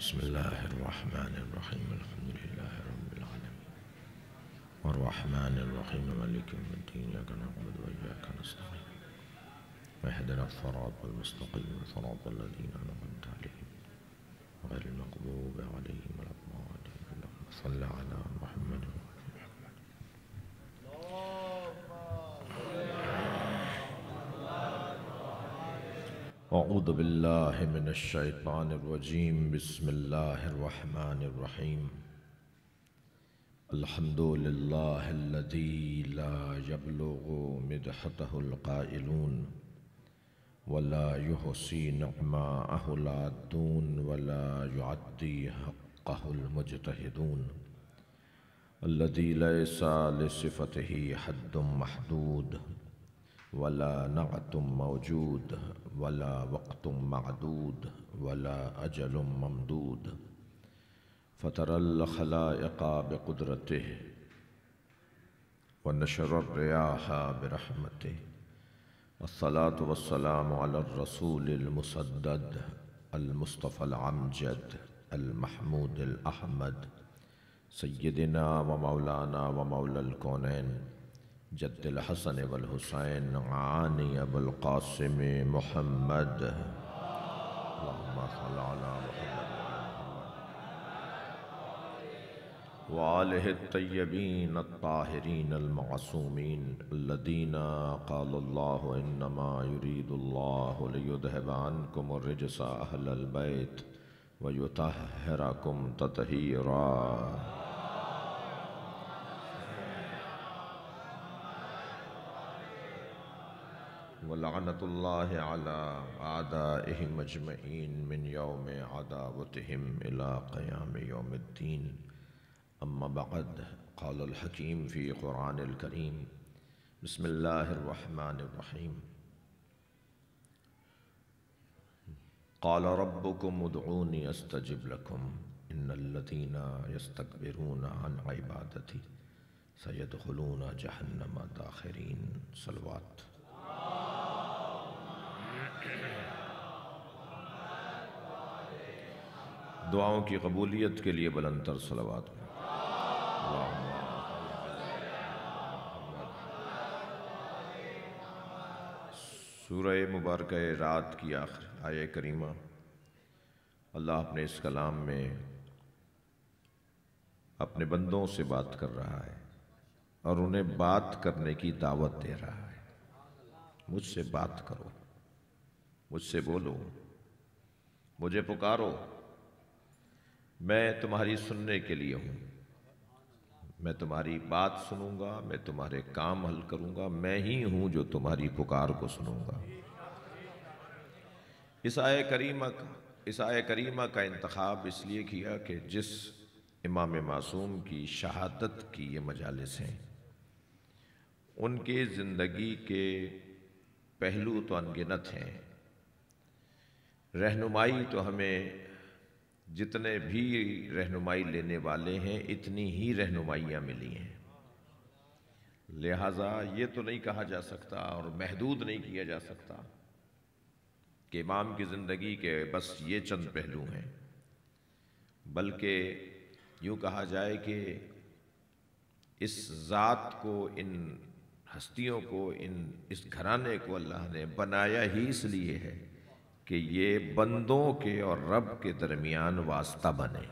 بسم الله الرحمن الرحيم الحمد لله رب العالمين الرحمن الرحيم مالك يوم الدين إياك نعبد وإياك نستعين اهدنا الصراط المستقيم صراط الذين أنعمت عليهم غير المغضوب عليهم ولا الضالين اللهم صل على محمد. أعوذ بالله من الشيطان الرجيم بسم الله الرحمن الرحيم الحمد لله الذي لا يبلغ مدحته القائلون ولا يحصي نعماءه العادون ولا يعدي حقه المجتهدون الذي ليس لصفته حد محدود ولا نعت موجود ولا وقت معدود ولا أجل ممدود فترى الخلائق بقدرته ونشر الرياح برحمته والصلاة والسلام على الرسول المسدد المصطفى العمجد المحمود الأحمد سيدنا ومولانا ومولى الكونين جد الحسن والحسين عاني أبو القاسم محمد اللهم صل على محمد وآله الطيبين الطاهرين المعصومين الذين قال الله إنما يريد الله ليذهب عنكم الرجس أهل البيت ويطهركم تطهيرا. ولعنة الله على أعدائهم أجمعين من يوم عداوتهم إلى قيام يوم الدين. أما بعد قال الحكيم في قرآن الكريم بسم الله الرحمن الرحيم قال ربكم ادعوني أستجب لكم إن الذين يستكبرون عن عبادتي سيدخلون جهنم داخرين. صلوات. دعاؤں کی قبولیت کے لیے بلند تر صلوات. سورہ مبارکہ رات کی آخر آیہ کریمہ اللہ اپنے اس کلام میں اپنے بندوں سے بات کر رہا ہے اور انہیں بات کرنے کی دعوت دے رہا ہے. مجھ سے بات کرو، مجھ سے بولو، مجھے پکارو، میں تمہاری سننے کے لیے ہوں، میں تمہاری بات سنوں گا، میں تمہارے کام حل کروں گا، میں ہی ہوں جو تمہاری پکار کو سنوں گا. اس آیہ کریمہ کا انتخاب اس لیے کیا کہ جس امام معصوم کی شہادت کی یہ مجالس ہیں ان کے زندگی کے پہلو تو انگنت ہیں. رہنمائی تو ہمیں جتنے بھی رہنمائی لینے والے ہیں اتنی ہی رہنمائیاں ملی ہیں، لہٰذا یہ تو نہیں کہا جا سکتا اور محدود نہیں کیا جا سکتا کہ امام کی زندگی کے بس یہ چند پہلو ہیں، بلکہ یوں کہا جائے کہ اس ذات کو، ان ہستیوں کو، اس گھرانے کو اللہ نے بنایا ہی اس لیے ہے کہ یہ بندوں کے اور رب کے درمیان واسطہ بنے.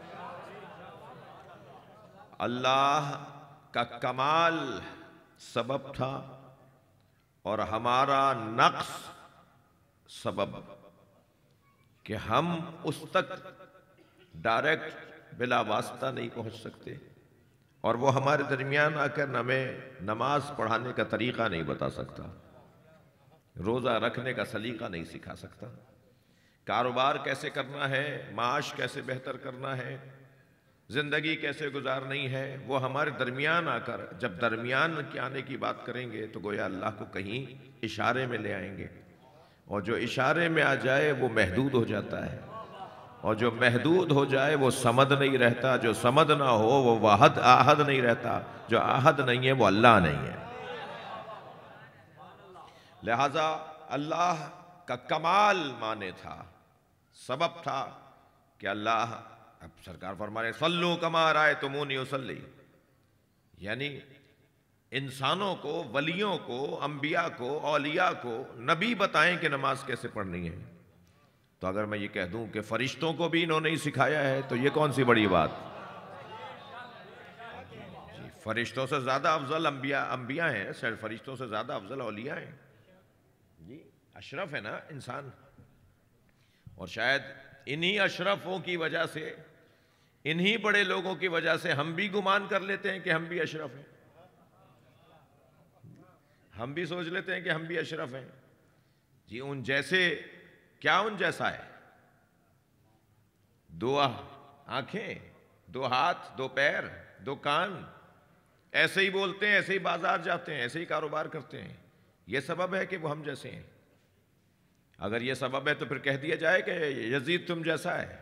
اللہ کا کمال سبب تھا اور ہمارا نقص سبب کہ ہم اس تک ڈائریکٹ بلا واسطہ نہیں پہنچ سکتے اور وہ ہمارے درمیان آ کر ہمیں نماز پڑھانے کا طریقہ نہیں بتا سکتا، روزہ رکھنے کا سلیقہ نہیں سکھا سکتا، کاروبار کیسے کرنا ہے، معاش کیسے بہتر کرنا ہے، زندگی کیسے گزارنی ہے. وہ ہمارے درمیان آ کر جب درمیان کے آنے کی بات کریں گے تو گویا اللہ کو کہیں اشارے میں لے آئیں گے، اور جو اشارے میں آ جائے وہ محدود ہو جاتا ہے، اور جو محدود ہو جائے وہ سمد نہیں رہتا، جو سمد نہ ہو وہ واحد آحد نہیں رہتا، جو آحد نہیں ہے وہ اللہ نہیں ہے. لہٰذا اللہ کا کمال مانے تھا، سبب تھا کہ اللہ، اب سرکار فرما رہے صلو کما رأیتمونی اصلی، یعنی انسانوں کو، ولیوں کو، انبیاء کو، اولیاء کو نبی بتائیں کہ نماز کیسے پڑھنی ہے۔ تو اگر میں یہ کہہ دوں کہ فرشتوں کو بھی انہوں نے ہی سکھایا ہے تو یہ کون سی بڑی بات؟ جی، فرشتوں سے زیادہ افضل انبیاء ہیں، فرشتوں سے زیادہ افضل اولیاء ہیں، جی اشرف ہے نا انسان۔ اور شاید انہی اشرفوں کی وجہ سے، انہی بڑے لوگوں کی وجہ سے ہم بھی گمان کر لیتے ہیں کہ ہم بھی اشرف ہیں، ہم بھی سوچ لیتے ہیں کہ ہم بھی اشرف ہیں۔ جی ان جیسے کیا ان جیسا ہے؟ دو آنکھیں، دو ہاتھ، دو پیر، دو کان، ایسے ہی بولتے ہیں، ایسے ہی بازار جاتے ہیں، ایسے ہی کاروبار کرتے ہیں۔ یہ سبب ہے کہ وہ ہم جیسے ہیں؟ اگر یہ سبب ہے تو پھر کہہ دیا جائے کہ یزید تم جیسا ہے،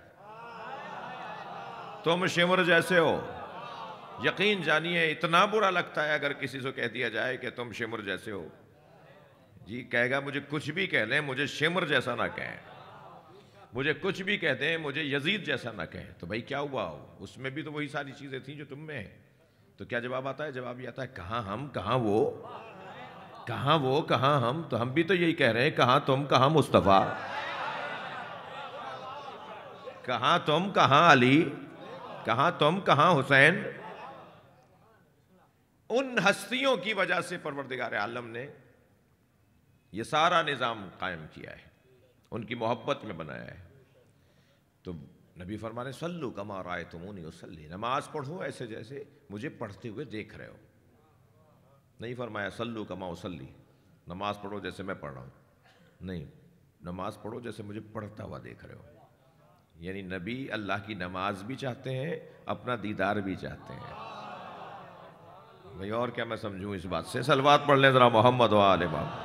تم شمر جیسے ہو۔ یقین جانیے اتنا برا لگتا ہے اگر کسی سے کہہ دیا جائے کہ تم شمر جیسے ہو۔ جی کہے گا مجھے کچھ بھی کہہ لیں، مجھے شمر جیسا نہ کہیں، مجھے کچھ بھی کہہ دیں، مجھے یزید جیسا نہ کہیں۔ تو بھائی کیا ہوا ہو؟ اس میں بھی تو وہی ساری چیزیں تھیں جو تم میں ہیں۔ تو کیا جواب آتا ہے؟ جواب یہ آتا ہے کہاں ہم، کہاں وہ، کہاں وہ، کہاں ہم۔ تو ہم بھی تو یہی کہہ رہے ہیں، کہاں تم، کہاں مصطفیٰ، کہاں تم، کہاں علی، کہاں تم، کہاں حسین۔ ان ہستیوں کی وجہ سے پروردگار عالم نے یہ سارا نظام قائم کیا ہے، ان کی محبت میں بنایا ہے۔ تو نبی فرما رہے صلو کما رأیتمونی اصلی، نماز پڑھو ایسے جیسے مجھے پڑھتے ہوئے دیکھ رہے ہو۔ نہیں فرمایا صلو کما اصلی، نماز پڑھو جیسے میں پڑھ رہا ہوں، نہیں، نماز پڑھو جیسے مجھے پڑھتا ہوا دیکھ رہے ہو۔ یعنی نبی اللہ کی نماز بھی چاہتے ہیں، اپنا دیدار بھی چاہتے ہیں۔ بھئی اور کیا میں سمجھوں اس بات سے؟ صلوات پڑھ لیں ذرا محمد و آل محمد۔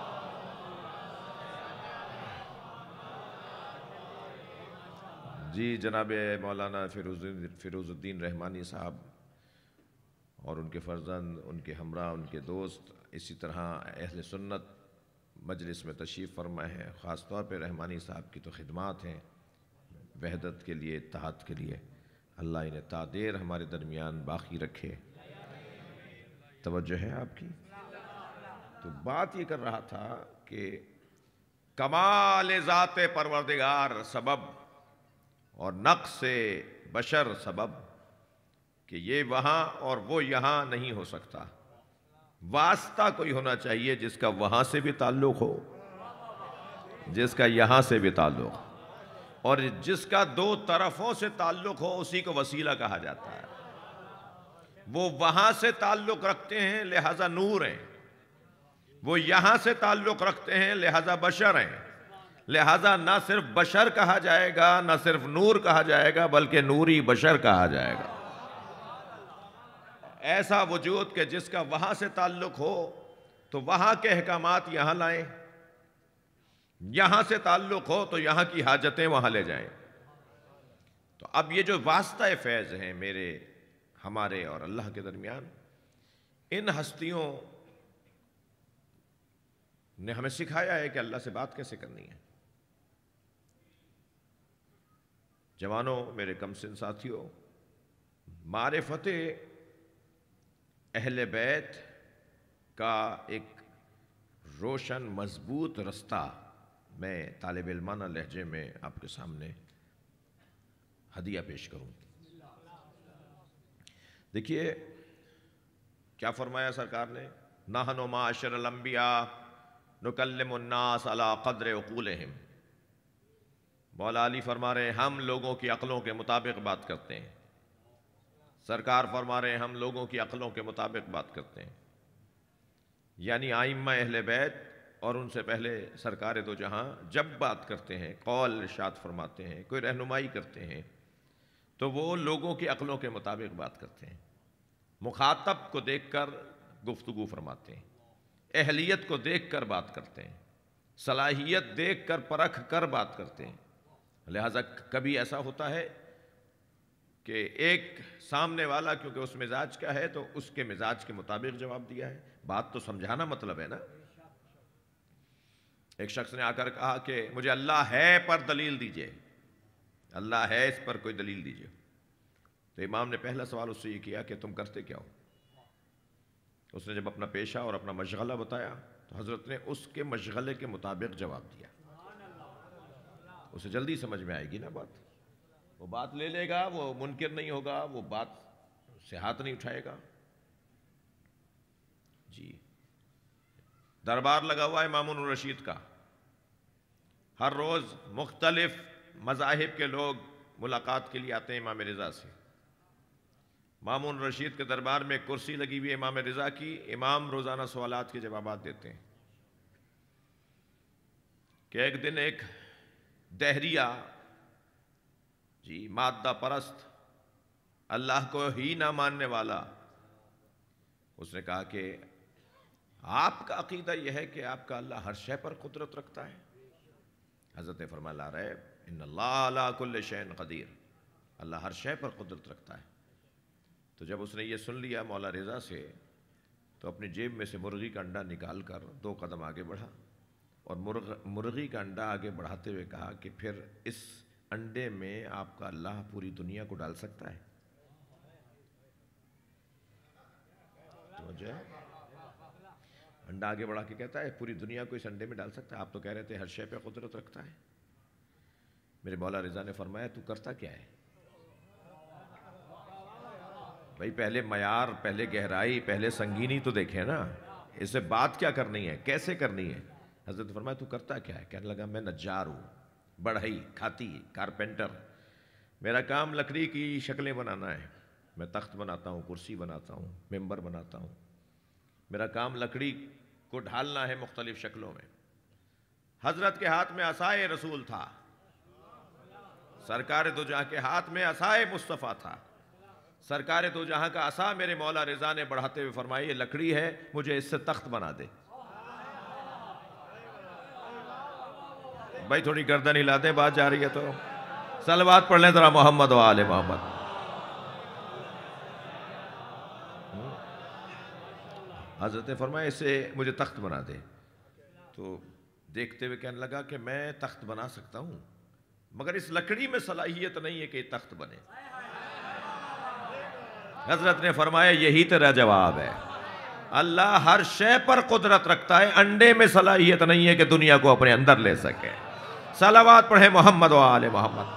جی جناب مولانا فیروز الدین رحمانی صاحب اور ان کے فرزند، ان کے ہمراہ، ان کے دوست، اسی طرح اہل سنت مجلس میں تشریف فرما ہے۔ خاص طور پہ رحمانی صاحب کی تو خدمات ہیں وحدت کے لیے، اتحاد کے لیے، اللہ انہیں تا دیر ہمارے درمیان باقی رکھے۔ توجہ ہے آپ کی؟ تو بات یہ کر رہا تھا کہ کمال ذات پروردگار سبب اور نقص بشر سبب، کہ یہ وہاں اور وہ یہاں نہیں ہو سکتا۔ واسطہ کوئی ہونا چاہیے جس کا وہاں سے بھی تعلق ہو، جس کا یہاں سے بھی تعلق ہو، اور جس کا دو طرفوں سے تعلق ہو اسی کو وسیلہ کہا جاتا ہے۔ وہ وہاں سے تعلق رکھتے ہیں لہذا نور ہیں، وہ یہاں سے تعلق رکھتے ہیں لہذا بشر ہیں، لہذا نہ صرف بشر کہا جائے گا، نہ صرف نور کہا جائے گا، بلکہ نوری بشر کہا جائے گا۔ ایسا وجود کہ جس کا وہاں سے تعلق ہو تو وہاں کے احکامات یہاں لائیں، یہاں سے تعلق ہو تو یہاں کی حاجتیں وہاں لے جائیں۔ تو اب یہ جو واسطہ فیض ہیں میرے، ہمارے اور اللہ کے درمیان، ان ہستیوں نے ہمیں سکھایا ہے کہ اللہ سے بات کیسے کرنی ہے۔ جوانوں، میرے کم سن ساتھیوں، معرفت اہل بیت کا ایک روشن مضبوط رستہ میں طالب علمانہ لہجے میں آپ کے سامنے ہدیہ پیش کروں۔ دیکھیے کیا فرمایا سرکار نے، نحن معاشر الانبیاء نکلم الناس علی قدر عقولہم۔ مولا علی فرما رہے ہیں ہم لوگوں کی عقلوں کے مطابق بات کرتے ہیں۔ سرکار فرما رہے ہیں ہم لوگوں کی عقلوں کے مطابق بات کرتے ہیں۔ یعنی ائمہ اہل بیت اور ان سے پہلے سرکار دو جہاں جب بات کرتے ہیں، قول ارشاد فرماتے ہیں، کوئی رہنمائی کرتے ہیں، تو وہ لوگوں کی عقلوں کے مطابق بات کرتے ہیں، مخاطب کو دیکھ کر گفتگو فرماتے ہیں، اہلیت کو دیکھ کر بات کرتے ہیں، صلاحیت دیکھ کر پرکھ کر بات کرتے ہیں۔ لہٰذا کبھی ایسا ہوتا ہے کہ ایک سامنے والا کیونکہ اس مزاج کا ہے تو اس کے مزاج کے مطابق جواب دیا ہے، بات تو سمجھانا مطلب ہے نا۔ ایک شخص نے آ کر کہا کہ مجھے اللہ ہے پر دلیل دیجئے، اللہ ہے، اس پر کوئی دلیل دیجیے۔ تو امام نے پہلا سوال اس سے یہ کیا کہ تم کرتے کیا ہو؟ اس نے جب اپنا پیشہ اور اپنا مشغلہ بتایا تو حضرت نے اس کے مشغلے کے مطابق جواب دیا۔ اسے جلدی سمجھ میں آئے گی نا بات، وہ بات لے لے گا، وہ منکر نہیں ہوگا، وہ بات سے ہاتھ نہیں اٹھائے گا۔ جی، دربار لگا ہوا ہے مامون الرشید کا، ہر روز مختلف مذاہب کے لوگ ملاقات کے لیے آتے ہیں امام رضا سے۔ مامون رشید کے دربار میں ایک کرسی لگی ہوئی ہے امام رضا کی، امام روزانہ سوالات کے جوابات دیتے ہیں۔ کہ ایک دن ایک دہریہ، جی مادہ پرست، اللہ کو ہی نہ ماننے والا، اس نے کہا کہ آپ کا عقیدہ یہ ہے کہ آپ کا اللہ ہر شے پر قدرت رکھتا ہے؟ حضرت نے فرمایا لا ریب ان اللہ علی کل شیء قدیر، اللہ ہر شے پر قدرت رکھتا ہے۔ تو جب اس نے یہ سن لیا مولا رضا سے، تو اپنی جیب میں سے مرغی کا انڈا نکال کر 2 قدم آگے بڑھا، اور مرغی کا انڈا آگے بڑھاتے ہوئے کہا کہ پھر اس انڈے میں آپ کا اللہ پوری دنیا کو ڈال سکتا ہے؟ توجہ، انڈا آگے بڑھا کے کہتا ہے پوری دنیا کو اس انڈے میں ڈال سکتا ہے؟ آپ تو کہہ رہے تھے ہر شے پہ قدرت رکھتا ہے۔ میرے مولا رضا نے فرمایا تو کرتا کیا ہے؟ بھائی پہلے معیار، پہلے گہرائی، پہلے سنگینی تو دیکھیں نا، اسے بات کیا کرنی ہے، کیسے کرنی ہے۔ حضرت نے فرمایا تو کرتا کیا ہے؟ کہنے لگا میں نجار ہوں، بڑھئی کھاتی، کارپینٹر، میرا کام لکڑی کی شکلیں بنانا ہے، میں تخت بناتا ہوں، کرسی بناتا ہوں، ممبر بناتا ہوں، میرا کام لکڑی کو ڈھالنا ہے مختلف شکلوں میں۔ حضرت کے ہاتھ میں عصائے رسول تھا، سرکار دو جہاں کے ہاتھ میں عصائے مصطفیٰ تھا۔ سرکار دو جہاں کا عصا میرے مولا رضا نے بڑھاتے ہوئے فرمائی یہ لکڑی ہے، مجھے اس سے تخت بنا دے۔ بھائی تھوڑی گردن ہلا دیں، بات جا رہی ہے تو صلوات پڑھ لیں ذرا محمد و آل محمد۔ حضرت نے فرمایا اس سے مجھے تخت بنا دے۔ تو دیکھتے ہوئے کہنے لگا کہ میں تخت بنا سکتا ہوں، مگر اس لکڑی میں صلاحیت نہیں ہے کہ یہ تخت بنے۔ حضرت نے فرمایا یہی تیرا جواب ہے، اللہ ہر شے پر قدرت رکھتا ہے، انڈے میں صلاحیت نہیں ہے کہ دنیا کو اپنے اندر لے سکے۔ صلوات پڑھیں محمد و آل محمد۔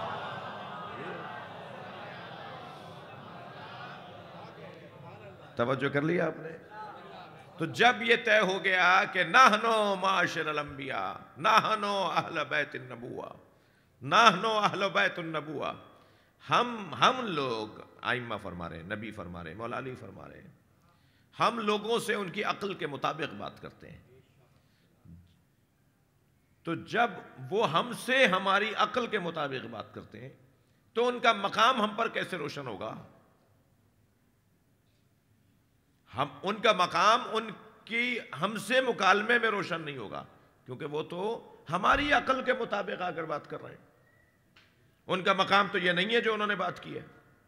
توجہ کر لیا آپ نے؟ تو جب یہ طے ہو گیا کہ نحنو معاشر الانبیاء، نحنو اہل بیت النبوہ، نحنو اہل بیت النبوہ، ہم لوگ، آئمہ فرما رہے ہیں، نبی فرما رہے ہیں، مولا علی فرما رہے ہیں، ہم لوگوں سے ان کی عقل کے مطابق بات کرتے ہیں۔ تو جب وہ ہم سے ہماری عقل کے مطابق بات کرتے ہیں تو ان کا مقام ہم پر کیسے روشن ہوگا؟ ان کا مقام ان کی ہم سے مکالمے میں روشن نہیں ہوگا، کیونکہ وہ تو ہماری عقل کے مطابق آ کر بات کر رہے ہیں۔ ان کا مقام تو یہ نہیں ہے جو انہوں نے بات کی ہے۔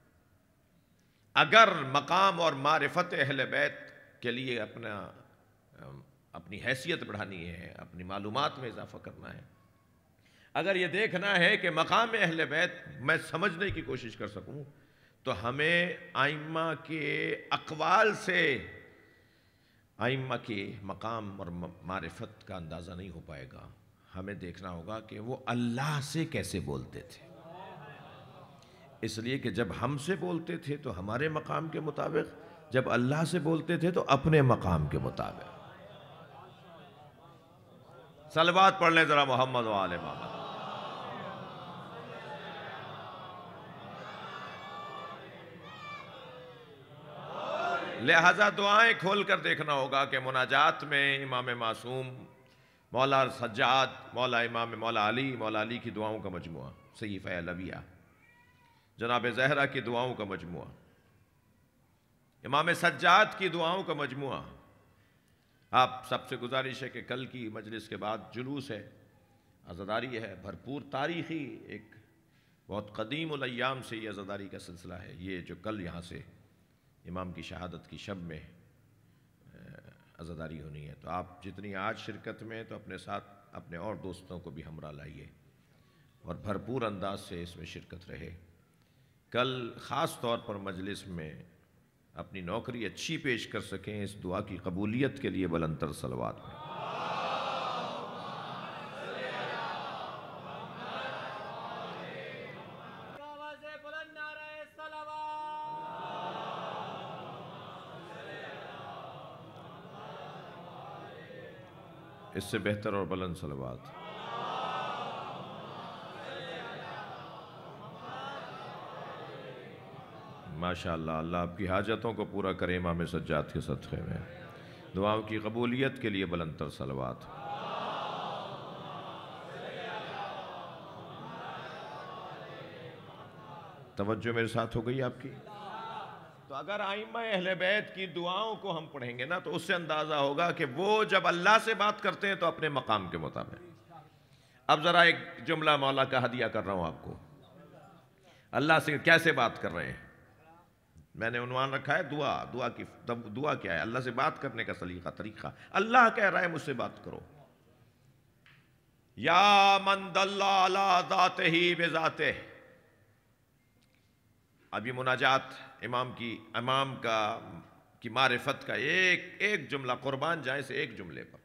اگر مقام اور معرفت اہل بیت کے لیے اپنی حیثیت بڑھانی ہے، اپنی معلومات میں اضافہ کرنا ہے، اگر یہ دیکھنا ہے کہ مقام اہل بیت میں سمجھنے کی کوشش کر سکوں، تو ہمیں ائمہ کے اقوال سے ائمہ کے مقام اور معرفت کا اندازہ نہیں ہو پائے گا۔ ہمیں دیکھنا ہوگا کہ وہ اللہ سے کیسے بولتے تھے، اس لیے کہ جب ہم سے بولتے تھے تو ہمارے مقام کے مطابق، جب اللہ سے بولتے تھے تو اپنے مقام کے مطابق۔ صلوات پڑھ لیں ذرا محمد و آل محمد۔ لہذا دعائیں کھول کر دیکھنا ہوگا کہ مناجات میں امام معصوم، مولا سجاد، مولا امام مولا علی کی دعاؤں کا مجموعہ، صحیفہ علویہ، جناب زہرہ کی دعاؤں کا مجموعہ، امام سجاد کی دعاؤں کا مجموعہ۔ آپ سب سے گزارش ہے کہ کل کی مجلس کے بعد جلوس ہے، عزاداری ہے، بھرپور تاریخی ایک بہت قدیم الایام سے یہ عزاداری کا سلسلہ ہے، یہ جو کل یہاں سے امام کی شہادت کی شب میں عزاداری ہونی ہے۔ تو آپ جتنی آج شرکت میں، تو اپنے ساتھ اپنے اور دوستوں کو بھی ہمراہ لائیے، اور بھرپور انداز سے اس میں شرکت رہے۔ کل خاص طور پر مجلس میں اپنی نوکری اچھی پیش کر سکیں، اس دعا کی قبولیت کے لیے بلند تر صلوات میں۔ اس سے بہتر اور بلند صلوات۔ ماشاءاللہ، اللہ آپ کی حاجتوں کو پورا کرے امام سجاد کے صدقے میں۔ دعاؤں کی قبولیت کے لیے بلند تر صلوات۔ توجہ میرے ساتھ ہو گئی آپ کی؟ تو اگر ائمہ اہل بیت کی دعاؤں کو ہم پڑھیں گے نا تو اس سے اندازہ ہوگا کہ وہ جب اللہ سے بات کرتے ہیں تو اپنے مقام کے مطابق۔ اب ذرا ایک جملہ مولا کا ہدیہ کر رہا ہوں آپ کو۔ اللہ سے کیسے بات کر رہے ہیں؟ میں نے عنوان رکھا ہے دعا کیا ہے؟ اللہ سے بات کرنے کا طریقہ۔ اللہ کہہ رہا ہے مجھ سے بات کرو۔ یا من دل علی ذاتہ بذاتہ۔ اب یہ مناجات امام کی معرفت کا ایک جملہ، قربان جائیں سے ایک جملے پر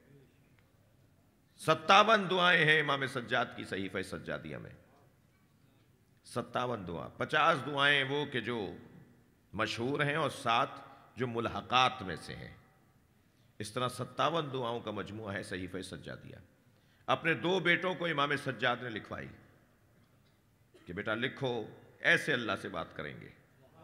57 دعائیں ہیں امام سجاد کی صحیفہ سجادیہ میں۔ 57 دعا، 50 دعائیں وہ کہ جو مشہور ہیں اور 7 جو ملحقات میں سے ہیں۔ اس طرح 57 دعاؤں کا مجموعہ ہے صحیفہ سجادیہ۔ اپنے 2 بیٹوں کو امام سجاد نے لکھوائی کہ بیٹا لکھو، ایسے اللہ سے بات کریں گے،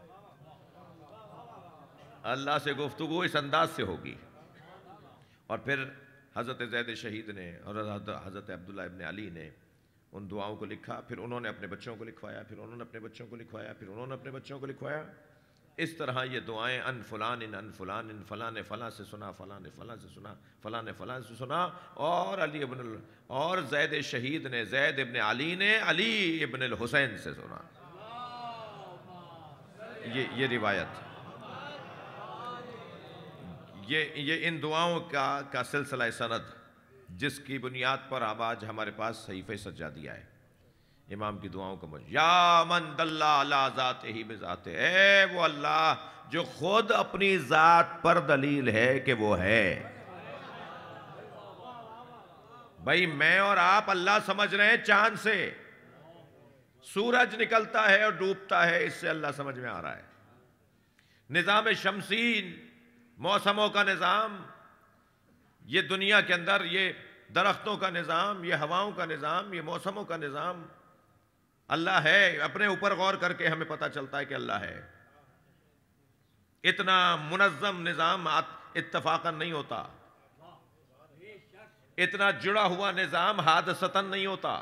اللہ سے گفتگو اس انداز سے ہوگی۔ اور پھر حضرت زید شہید نے اور حضرت عبداللہ ابن علی نے ان دعاؤں کو لکھا، پھر انہوں نے اپنے بچوں کو لکھوایا، پھر انہوں نے اپنے بچوں کو لکھوایا، پھر انہوں نے اپنے بچوں کو لکھوایا۔ اس طرح یہ دعائیں ان فلان فلاں نے فلاں سے سنا، فلاں نے فلاں سے سنا، فلاں نے فلاں سے سنا، اور زید شہید نے، زید ابن علی نے علی ابن الحسین سے سنا۔ یہ روایت، یہ ان دعاؤں کا سلسلہ سند جس کی بنیاد پر اب آج ہمارے پاس صحیفہ سجادیہ ہے۔ امام کی دعاؤں کا مجموعہ۔ یا من دل علی ذاتہ بذاتہ، اے وہ اللہ جو خود اپنی ذات پر دلیل ہے کہ وہ ہے۔ بھائی میں اور آپ اللہ سمجھ رہے ہیں چاند سے، سورج نکلتا ہے اور ڈوبتا ہے، اس سے اللہ سمجھ میں آ رہا ہے۔ نظام شمسی، موسموں کا نظام، یہ دنیا کے اندر یہ درختوں کا نظام، یہ ہواؤں کا نظام، یہ موسموں کا نظام، اللہ ہے۔ اپنے اوپر غور کر کے ہمیں پتہ چلتا ہے کہ اللہ ہے۔ اتنا منظم نظام اتفاقاً نہیں ہوتا، اتنا جڑا ہوا نظام حادثتاً نہیں ہوتا۔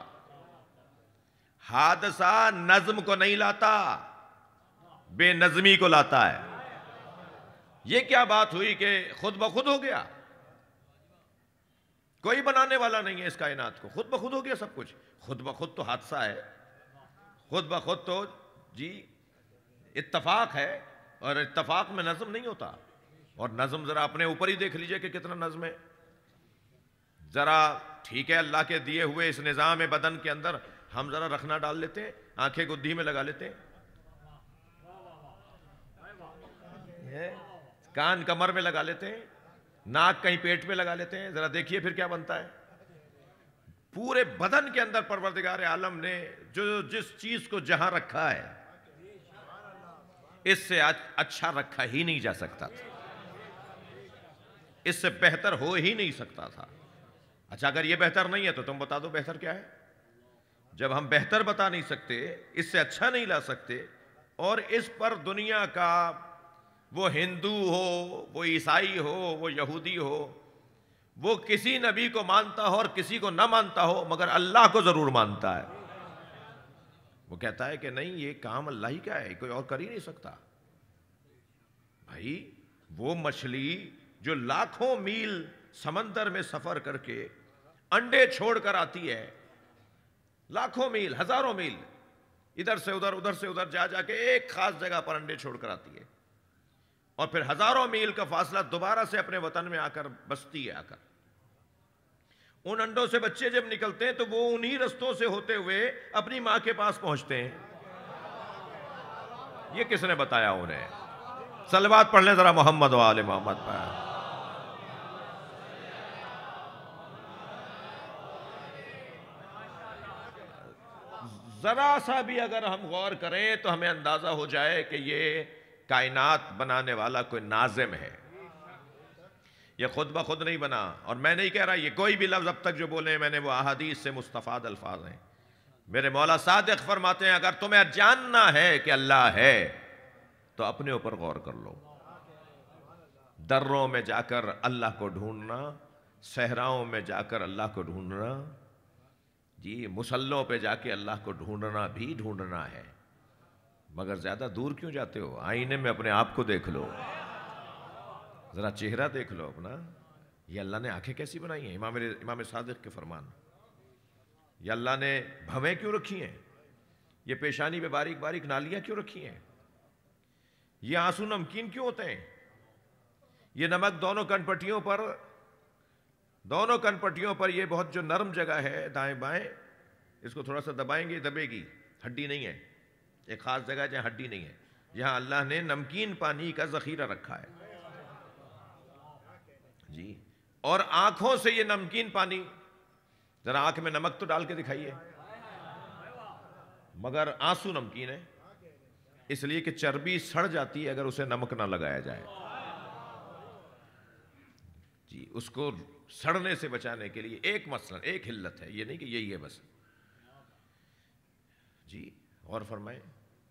حادثہ نظم کو نہیں لاتا، بے نظمی کو لاتا ہے۔ یہ کیا بات ہوئی کہ خود بخود ہو گیا؟ کوئی بنانے والا نہیں ہے اس کائنات کو، خود بخود ہو گیا سب کچھ۔ خود بخود تو حادثہ ہے، خود بخود تو جی اتفاق ہے، اور اتفاق میں نظم نہیں ہوتا۔ اور نظم ذرا اپنے اوپر ہی دیکھ لیجئے کہ کتنا نظم ہے۔ ذرا ٹھیک ہے اللہ کے دیے ہوئے اس نظام بدن کے اندر ہم ذرا رکھنا ڈال لیتے ہیں، آنکھیں گدھی میں لگا لیتے ہیں، کان کمر میں لگا لیتے ہیں، ناک کہیں پیٹ پہ لگا لیتے ہیں، ذرا دیکھیے پھر کیا بنتا ہے۔ پورے بدن کے اندر پروردگار عالم نے جو جس چیز کو جہاں رکھا ہے اس سے اچھا رکھا ہی نہیں جا سکتا تھا، اس سے بہتر ہو ہی نہیں سکتا تھا۔ اچھا اگر یہ بہتر نہیں ہے تو تم بتا دو بہتر کیا ہے۔ جب ہم بہتر بتا نہیں سکتے، اس سے اچھا نہیں لا سکتے، اور اس پر دنیا کا وہ ہندو ہو، وہ عیسائی ہو، وہ یہودی ہو، وہ کسی نبی کو مانتا ہو اور کسی کو نہ مانتا ہو مگر اللہ کو ضرور مانتا ہے، وہ کہتا ہے کہ نہیں یہ کام اللہ ہی کا ہے، کوئی اور کر ہی نہیں سکتا۔ بھائی وہ مچھلی جو لاکھوں میل سمندر میں سفر کر کے انڈے چھوڑ کر آتی ہے، لاکھوں میل، ہزاروں میل، ادھر سے ادھر جا کے ایک خاص جگہ پر انڈے چھوڑ کر آتی ہے، اور پھر ہزاروں میل کا فاصلہ دوبارہ سے اپنے وطن میں آ کر بستی ہے، آ کر ان انڈوں سے بچے جب نکلتے ہیں تو وہ انہی رستوں سے ہوتے ہوئے اپنی ماں کے پاس پہنچتے ہیں. یہ کس نے بتایا انہیں؟ صلوات پڑھ لیں ذرا محمد و آل محمد پر. ذرا سا بھی اگر ہم غور کریں تو ہمیں اندازہ ہو جائے کہ یہ کائنات بنانے والا کوئی ناظم ہے. یہ خود بخود نہیں بنا. اور میں نہیں کہہ رہا یہ کوئی بھی لفظ اب تک جو بولے میں نے وہ احادیث سے مستفاد الفاظ ہیں. میرے مولا صادق فرماتے ہیں اگر تمہیں جاننا ہے کہ اللہ ہے تو اپنے اوپر غور کر لو. دروں میں جا کر اللہ کو ڈھونڈنا، صحراؤں میں جا کر اللہ کو ڈھونڈنا، جی مسلوں پہ جا کے اللہ کو ڈھونڈنا بھی ڈھونڈنا ہے. مگر زیادہ دور کیوں جاتے ہو؟ آئینے میں اپنے آپ کو دیکھ لو، ذرا چہرہ دیکھ لو اپنا. یہ اللہ نے آنکھیں کیسی بنائی ہیں؟ امام صادق کے فرمان. یہ اللہ نے بھویں کیوں رکھی ہیں؟ یہ پیشانی پہ باریک باریک نالیاں کیوں رکھی ہیں؟ یہ آنسو نمکین کیوں ہوتے ہیں؟ یہ نمک دونوں کن پٹیوں پر یہ بہت جو نرم جگہ ہے دائیں بائیں، اس کو تھوڑا سا دبائیں گے دبے گی، ہڈی نہیں ہے. ایک خاص جگہ جہاں ہڈی نہیں ہے، جہاں اللہ نے نمکین پانی کا ذخیرہ رکھا ہے. جی اور آنکھوں سے یہ نمکین پانی، ذرا آنکھ میں نمک تو ڈال کے دکھائیے. مگر آنسو نمکین ہے اس لیے کہ چربی سڑ جاتی ہے اگر اسے نمک نہ لگایا جائے. جی اس کو سڑنے سے بچانے کے لیے ایک مثلا ایک علت ہے، یہ نہیں کہ یہی ہے بس. جی اور فرمائیں.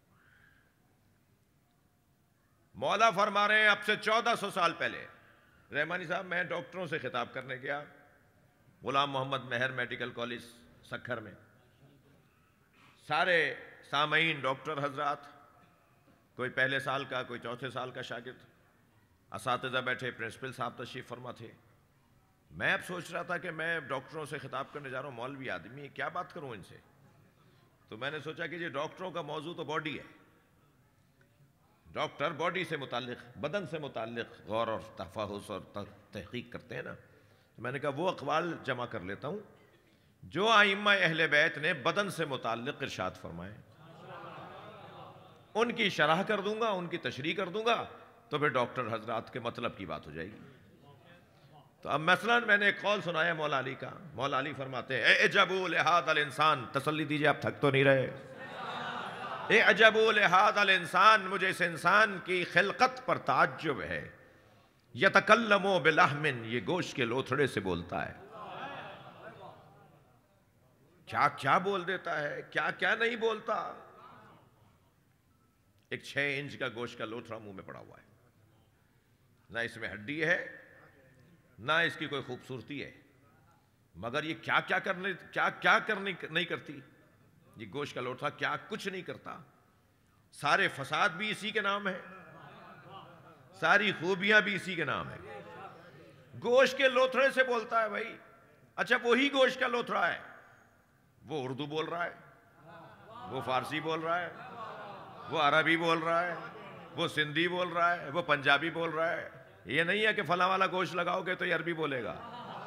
مولا فرما رہے ہیں اب سے 1400 سال پہلے. رحمانی صاحب میں ڈاکٹروں سے خطاب کرنے گیا غلام محمد مہر میڈیکل کالج سکھر میں. سارے سامعین ڈاکٹر حضرات، کوئی پہلے سال کا کوئی چوتھے سال کا شاگرد، اساتذہ بیٹھے، پرنسپل صاحب تشریف فرما تھے. میں اب سوچ رہا تھا کہ میں ڈاکٹروں سے خطاب کرنے جا رہا ہوں، مولوی آدمی ہے، کیا بات کروں ان سے. تو میں نے سوچا کہ یہ ڈاکٹروں کا موضوع تو باڈی ہے. ڈاکٹر باڈی سے متعلق، بدن سے متعلق غور اور تفحص اور تحقیق کرتے ہیں نا. میں نے کہا وہ اقوال جمع کر لیتا ہوں جو ائمہ اہل بیت نے بدن سے متعلق ارشاد فرمائے، ان کی شرح کر دوں گا، ان کی تشریح کر دوں گا، تو پھر ڈاکٹر حضرات کے مطلب کی بات ہو جائے گی. تو اب مثلا میں نے ایک قول سنایا مولا علی کا. مولا علی فرماتے ہیں اعجبوا لہذا الانسان، تسلی دیجئے آپ تھک تو نہیں رہے. اعجبوا لہذا الانسان، مجھے اس انسان کی خلقت پر تعجب ہے. یتکلم بلحم، یہ گوشت کے لوتھڑے سے بولتا ہے. کیا کیا بول دیتا ہے، کیا کیا نہیں بولتا. ایک 6 انچ کا گوشت کا لوتھڑا منہ میں پڑا ہوا ہے، نہ اس میں ہڈی ہے نہ اس کی کوئی خوبصورتی ہے، مگر یہ کیا کرنی نہیں کرتی. یہ گوشت کا لوتھڑا کیا کچھ نہیں کرتا. سارے فساد بھی اسی کے نام ہے، ساری خوبیاں بھی اسی کے نام ہے. گوشت کے لوتھڑے سے بولتا ہے بھائی. اچھا وہی گوشت کا لوتھڑا ہے، وہ اردو بول رہا ہے، وہ فارسی بول رہا ہے، وہ عربی بول رہا ہے، وہ سندھی بول رہا ہے، وہ پنجابی بول رہا ہے. یہ نہیں ہے کہ فلاں والا گوشت لگاؤ گے تو یہ عربی بولے گا،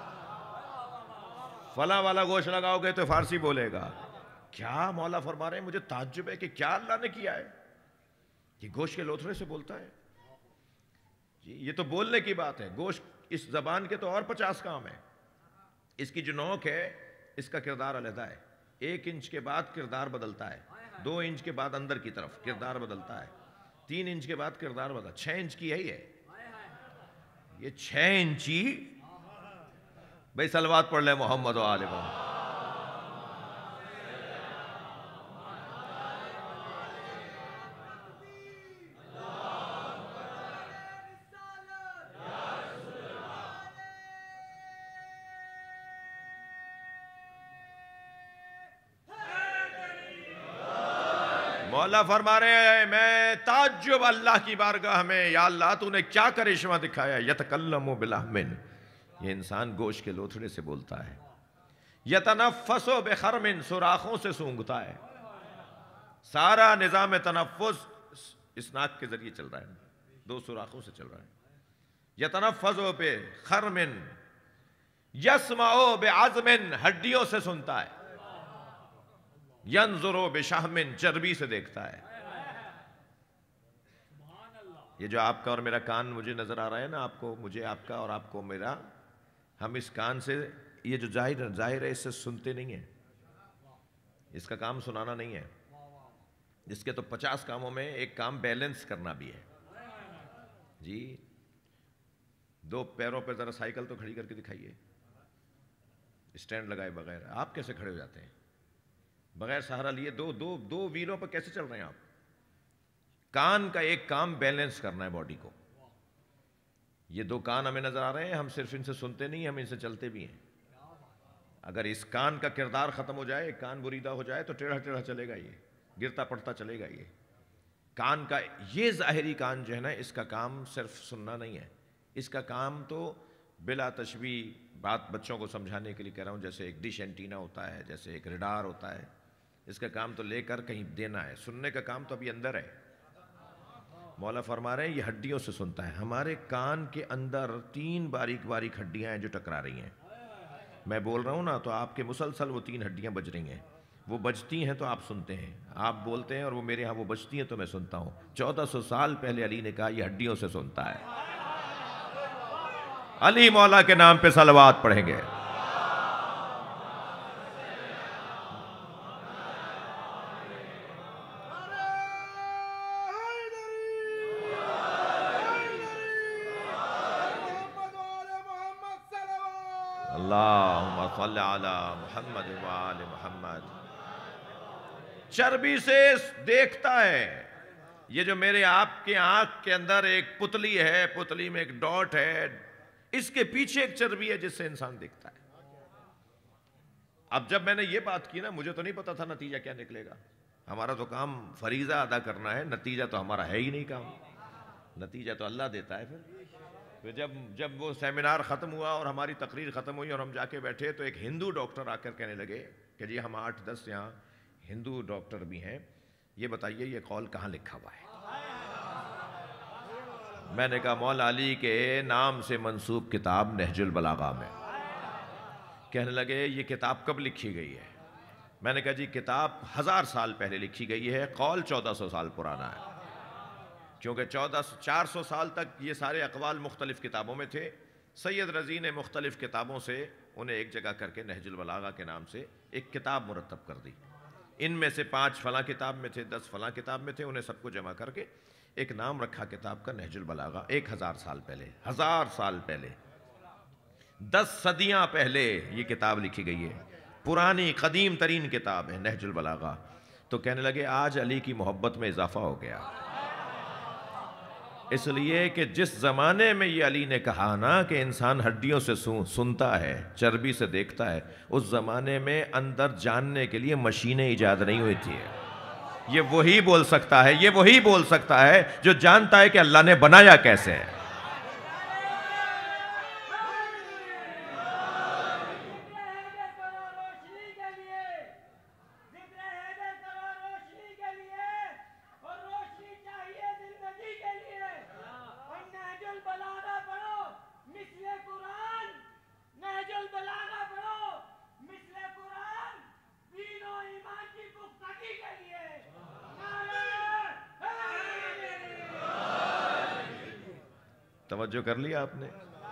فلاں والا گوشت لگاؤ گے تو فارسی بولے گا. کیا مولا فرما رہے ہیں، مجھے تعجب ہے کہ کیا اللہ نے کیا ہے. یہ گوشت کے لوتھڑے سے بولتا ہے. جی یہ تو بولنے کی بات ہے. گوشت اس زبان کے تو اور 50 کام ہیں. اس کی جو نوک ہے اس کا کردار علیحدہ ہے. 1 انچ کے بعد کردار بدلتا ہے، 2 انچ کے بعد اندر کی طرف کردار بدلتا ہے، 3 انچ کے بعد کردار بدلتا ہے. 6 انچ کی یہی ہے. یہ 6 انچی بھائی صلوات پڑھ لے محمد و آل محمد. مولا فرما رہے ہیں میں تعجب اللہ کی بارگاہ میں، یا اللہ تو نے کیا کرشمہ دکھایا. یتکلم بلحم، یہ انسان گوشت کے لوتھڑے سے بولتا ہے. یتنفس بخرم، سوراخوں سے سونگتا ہے. سارا نظام تنفس اس ناک کے ذریعے چل رہا ہے، 2 سوراخوں سے چل رہا ہے. یتنفس بخرم یسمعو بعظم، ہڈیوں سے سنتا ہے، ینظرو بشہم، چربی سے دیکھتا ہے۔ یہ جو آپ کا اور میرا کان مجھے نظر آ رہا ہے نا، آپ کو، مجھے آپ کا اور آپ کو میرا، ہم اس کان سے، یہ جو ظاہر ہے، اس سے سنتے نہیں ہیں، اس کا کام سنانا نہیں ہے، جس کے تو 50 کاموں میں ایک کام بیلنس کرنا بھی ہے۔ جی 2 پیروں پہ ذرا سائیکل تو کھڑی کر کے دکھائیے، اسٹینڈ لگائے بغیر آپ کیسے کھڑے ہو جاتے ہیں؟ بغیر سہارا لیے دو ویلوں پر کیسے چل رہے ہیں آپ؟ کان کا ایک کام بیلنس کرنا ہے باڈی کو۔ یہ 2 کان ہمیں نظر آ رہے ہیں، ہم صرف ان سے سنتے نہیں، ہم ان سے چلتے بھی ہیں۔ اگر اس کان کا کردار ختم ہو جائے، ایک کان بریدہ ہو جائے تو ٹیڑھا ٹیڑھا چلے گا، یہ گرتا پڑتا چلے گا۔ یہ کان کا، یہ ظاہری کان جو ہے نا، اس کا کام صرف سننا نہیں ہے، اس کا کام تو بلا تشبیہ، بات بچوں کو سمجھانے کے لیے کہہ رہا ہوں، جیسے ایک ڈش اینٹینا ہوتا ہے، جیسے ایک ریڈار ہوتا ہے، اس کا کام تو لے کر کہیں دینا ہے، سننے کا کام تو ابھی اندر ہے۔ مولا فرما رہے ہیں یہ ہڈیوں سے سنتا ہے۔ ہمارے کان کے اندر 3 باریک باریک ہڈیاں ہیں جو ٹکرا رہی ہیں۔ میں بول رہا ہوں نا تو آپ کے مسلسل وہ 3 ہڈیاں بج رہی ہیں، وہ بجتی ہیں تو آپ سنتے ہیں، آپ بولتے ہیں اور وہ میرے ہاں وہ بجتی ہیں تو میں سنتا ہوں۔ 1400 سال پہلے علی نے کہا یہ ہڈیوں سے سنتا ہے۔ علی مولا کے نام پہ صلوات پڑھیں گے۔ اللہم صل علی محمد وآل محمد۔ چربی سے دیکھتا ہے۔ یہ جو میرے آپ کے آنکھ کے اندر ایک پتلی ہے، پتلی میں ایک ڈاٹ ہے، اس کے پیچھے ایک چربی ہے جس سے انسان دیکھتا ہے۔ اب جب میں نے یہ بات کی نا، مجھے تو نہیں پتا تھا نتیجہ کیا نکلے گا۔ ہمارا تو کام فریضہ ادا کرنا ہے، نتیجہ تو ہمارا ہے ہی نہیں کام، نتیجہ تو اللہ دیتا ہے۔ پھر جب وہ سیمینار ختم ہوا اور ہماری تقریر ختم ہوئی اور ہم جا کے بیٹھے تو ایک ہندو ڈاکٹر آ کر کہنے لگے کہ جی ہم 8-10 یہاں ہندو ڈاکٹر بھی ہیں، یہ بتائیے یہ قول کہاں لکھا ہوا ہے؟ میں نے کہا مولا علی کے نام سے منسوب کتاب نہج البلاغہ میں۔ کہنے لگے یہ کتاب کب لکھی گئی ہے؟ میں نے کہا جی کتاب 1000 سال پہلے لکھی گئی ہے، قول 1400 سال پرانا ہے، کیونکہ 400 سال تک یہ سارے اقوال مختلف کتابوں میں تھے۔ سید رضی نے مختلف کتابوں سے انہیں ایک جگہ کر کے نہج البلاغہ کے نام سے ایک کتاب مرتب کر دی۔ ان میں سے 5 فلاں کتاب میں تھے، 10 فلاں کتاب میں تھے، انہیں سب کو جمع کر کے ایک نام رکھا کتاب کا نہج البلاغہ۔ 1000 سال پہلے، 1000 سال پہلے، 10 صدیاں پہلے یہ کتاب لکھی گئی ہے، پرانی قدیم ترین کتاب ہے نہج البلاغہ۔ تو کہنے لگے آج علی کی محبت میں اضافہ ہو گیا، اس لیے کہ جس زمانے میں یہ علی نے کہا نا کہ انسان ہڈیوں سے سنتا ہے، چربی سے دیکھتا ہے، اس زمانے میں اندر جاننے کے لیے مشینیں ایجاد نہیں ہوئی تھی۔ یہ وہی بول سکتا ہے، یہ وہی بول سکتا ہے جو جانتا ہے کہ اللہ نے بنایا کیسے ہے۔ توجہ کر لیا آپ نے؟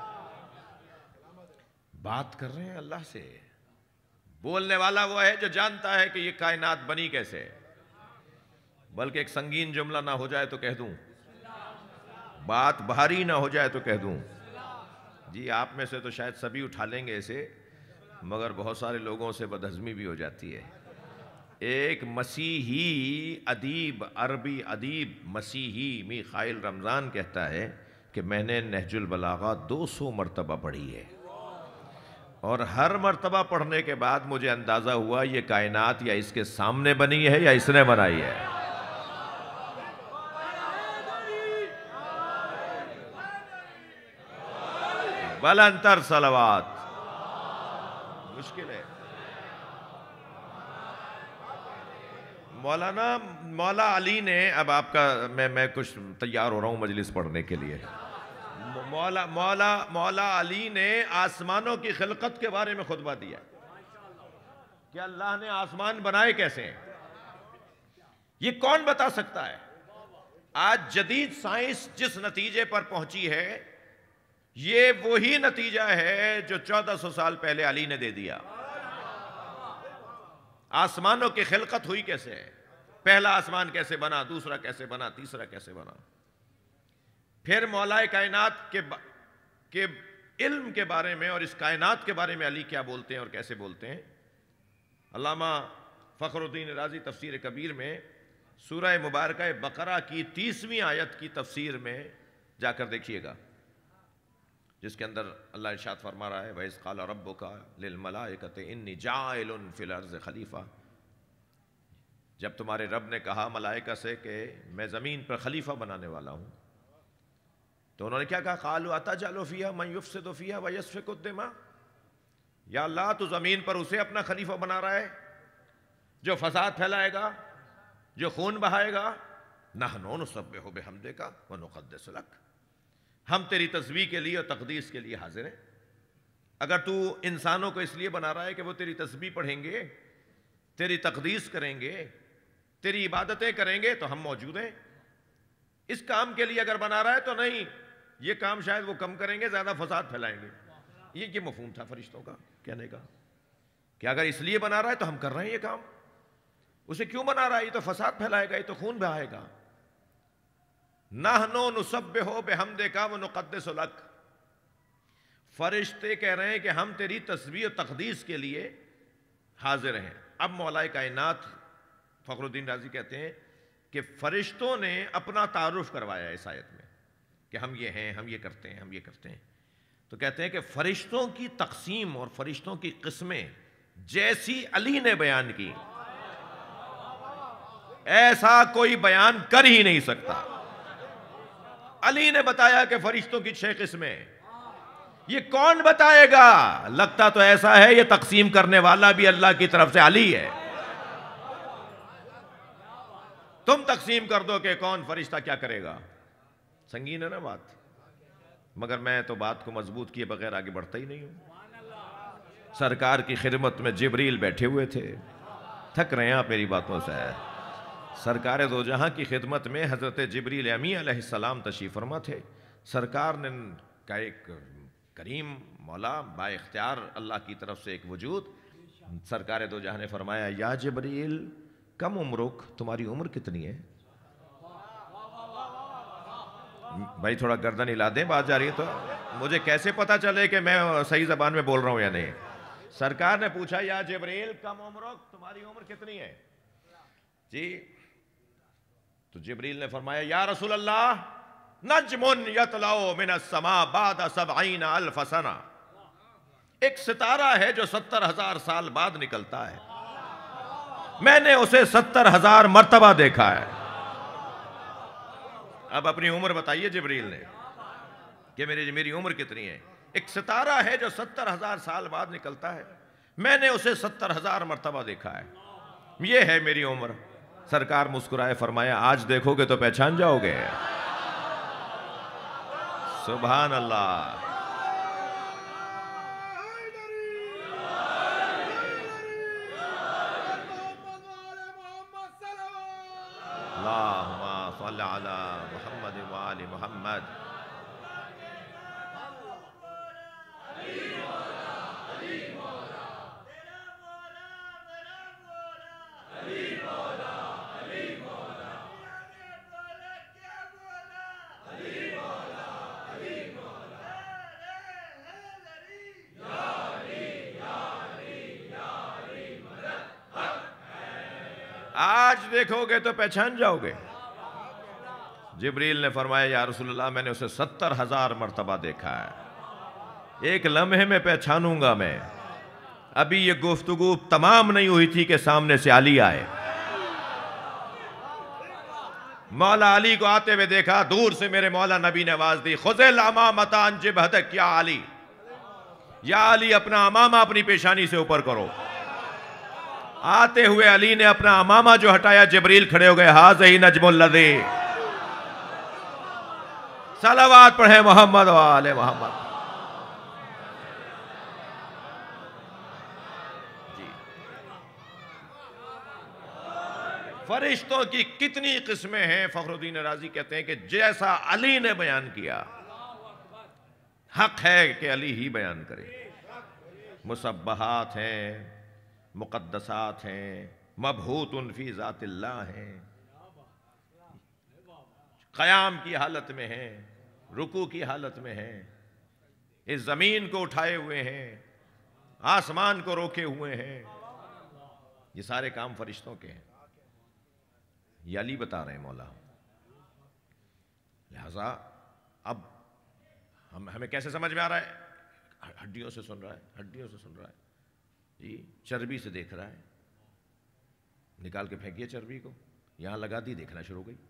بات کر رہے ہیں اللہ سے۔ بولنے والا وہ ہے جو جانتا ہے کہ یہ کائنات بنی کیسے، بلکہ ایک سنگین جملہ نہ ہو جائے تو کہہ دوں، بات بھاری نہ ہو جائے تو کہہ دوں۔ جی آپ میں سے تو شاید سبھی اٹھا لیں گے اسے، مگر بہت سارے لوگوں سے بدہضمی بھی ہو جاتی ہے۔ ایک مسیحی ادیب، عربی ادیب مسیحی میخائیل رمضان کہتا ہے کہ میں نے نہج البلاغہ 200 مرتبہ پڑھی ہے، اور ہر مرتبہ پڑھنے کے بعد مجھے اندازہ ہوا یہ کائنات یا اس کے سامنے بنی ہے یا اس نے بنائی ہے۔ بلند تر صلوات۔ مشکل ہے مولا علی نے، اب آپ کا میں کچھ تیار ہو رہا ہوں مجلس پڑھنے کے لیے۔ مولا علی نے آسمانوں کی خلقت کے بارے میں خطبہ دیا کہ اللہ نے آسمان بنائے کیسے ہیں، یہ کون بتا سکتا ہے؟ آج جدید سائنس جس نتیجے پر پہنچی ہے یہ وہی نتیجہ ہے جو 1400 سال پہلے علی نے دے دیا۔ آسمانوں کی خلقت ہوئی کیسے ہے، پہلا آسمان کیسے بنا، دوسرا کیسے بنا، تیسرا کیسے بنا۔ پھر مولا کائنات کے علم کے بارے میں اور اس کائنات کے بارے میں علی کیا بولتے ہیں اور کیسے بولتے ہیں۔ علامہ فخر الدین رازی تفسیر کبیر میں سورہ مبارکہ بقرہ کی 30ویں آیت کی تفسیر میں جا کر دیکھیے گا، جس کے اندر اللہ ارشاد فرما رہا ہے وَإِذْ قَالَ رَبُّكَ لِلْمَلَائِكَةِ إِنِّي جَاعِلٌ فِي الْأَرْضِ خلیفہ، جب تمہارے رب نے کہا ملائکہ سے کہ میں زمین پر خلیفہ بنانے والا ہوں، تو انہوں نے کیا کہا؟ قَالُوا أَتَجْعَلُ فِيهَا مَن يُفْسِدُ فِيهَا وَيَسْفِكُ الدِّمَاءَ، یا اللہ تو زمین پر اسے اپنا خلیفہ بنا رہا ہے جو فساد پھیلائے گا، جو خون بہائے گا۔ نَحْنُ نُسَبِّحُ بِحَمْدِكَ وَنُقَدِّسُ لَكَ، ہم تیری تسبیح کے لیے اور تقدیس کے لیے حاضر ہیں۔ اگر تو انسانوں کو اس لیے بنا رہا ہے کہ وہ تیری تسبیح پڑھیں گے، تیری تقدیس کریں گے، تیری عبادتیں کریں گے تو ہم موجود ہیں۔ اس کام کے لیے اگر بنا رہا ہے تو نہیں، یہ کام شاید وہ کم کریں گے، زیادہ فساد پھیلائیں گے۔ یہ مفہوم تھا فرشتوں کا کہنے کا کہ اگر اس لیے بنا رہا ہے تو ہم کر رہے ہیں یہ کام، اسے کیوں بنا رہا ہے؟ یہ تو فساد پھیلائے گا، یہ تو خون بہائے گا۔ نَحْنُ نُسَبِّحُ بِحَمْدِكَ وَنُقَدِّسُ لَكَ، فرشتے کہہ رہے ہیں کہ ہم تیری تسبیح و تقدیس کے لیے حاضر ہیں۔ اب مولا کائنات فخر الدین رازی کہتے ہیں کہ فرشتوں نے اپنا تعارف کروایا اس آیت میں کہ ہم یہ ہیں، ہم یہ کرتے ہیں، ہم یہ کرتے ہیں۔ تو کہتے ہیں کہ فرشتوں کی تقسیم اور فرشتوں کی قسمیں جیسی علی نے بیان کی ایسا کوئی بیان کر ہی نہیں سکتا۔ علی نے بتایا کہ فرشتوں کی 6 قسمیں، یہ کون بتائے گا؟ لگتا تو ایسا ہے یہ تقسیم کرنے والا بھی اللہ کی طرف سے علی ہے۔ تم تقسیم کر دو کہ کون فرشتہ کیا کرے گا، سنگین ہے نا بات، مگر میں تو بات کو مضبوط کیے بغیر آگے بڑھتا ہی نہیں ہوں۔ سرکار کی خدمت میں جبریل بیٹھے ہوئے تھے، تھک رہے ہیں آپ میری باتوں سے۔ سرکار دو جہاں کی خدمت میں حضرت جبریل امی علیہ السلام تشریف فرما تھے۔ سرکار نے کا ایک کریم مولا با اختیار اللہ کی طرف سے ایک وجود، سرکار دو جہاں نے فرمایا یا جبریل کم عمرک، تمہاری عمر کتنی ہے؟ بھائی تھوڑا گردن ہلا دیں، بات جا رہی ہے تو مجھے کیسے پتا چلے کہ میں صحیح زبان میں بول رہا ہوں یا نہیں۔ سرکار نے پوچھا یا جبریل کم عمرک، تمہاری عمر کتنی ہے؟ جی، تو جبریل نے فرمایا یا رسول اللہ نجم یطلع من السماء بعد 70,000 سنہ، ایک ستارہ ہے جو 70,000 سال بعد نکلتا ہے، میں نے اسے 70,000 مرتبہ دیکھا ہے۔ اب اپنی عمر بتائیے جبریل نے کہ میری عمر کتنی ہے۔ ایک ستارہ ہے جو 70,000 سال بعد نکلتا ہے، میں نے اسے 70,000 مرتبہ دیکھا ہے، یہ ہے میری عمر۔ سرکار مسکرائے فرمایا آج دیکھو گے تو پہچان جاؤ گے۔ سبحان اللہ۔ اللہم صلی علی محمد وآل محمد۔ آج دیکھو گے تو پہچان جاؤ گے۔ جبریل نے فرمایا یا رسول اللہ میں نے اسے 70,000 مرتبہ دیکھا ہے، ایک لمحے میں پہچانوں گا میں۔ ابھی یہ گفتگو تمام نہیں ہوئی تھی کہ سامنے سے علی آئے۔ مولا علی کو آتے ہوئے دیکھا، دور سے میرے مولا نبی نے آواز دی خذ الامامۃ عن جبہتک یا علی، یا علی اپنا امامہ اپنی پیشانی سے اوپر کرو۔ آتے ہوئے علی نے اپنا امامہ جو ہٹایا، جبریل کھڑے ہو گئے ہاذہ نجم الذی صلوات پڑھیں محمد و آل محمد. جی فرشتوں کی کتنی قسمیں ہیں. فخر الدین رازی کہتے ہیں کہ جیسا علی نے بیان کیا حق ہے کہ علی ہی بیان کرے. مسبحات ہیں، مقدسات ہیں، مبہوت فی ذات اللہ ہیں، قیام کی حالت میں ہیں، رکوع کی حالت میں ہیں، اس زمین کو اٹھائے ہوئے ہیں، آسمان کو روکے ہوئے ہیں. یہ سارے کام فرشتوں کے ہیں. یہ علی بتا رہے ہیں مولا. لہذا اب ہمیں کیسے سمجھ میں آ رہا ہے؟ ہڈیوں سے سن رہا ہے، ہڈیوں سے سن رہا ہے جی. چربی سے دیکھ رہا ہے. نکال کے پھینکیے چربی کو، یہاں لگا دی، دیکھنا شروع ہو گئی.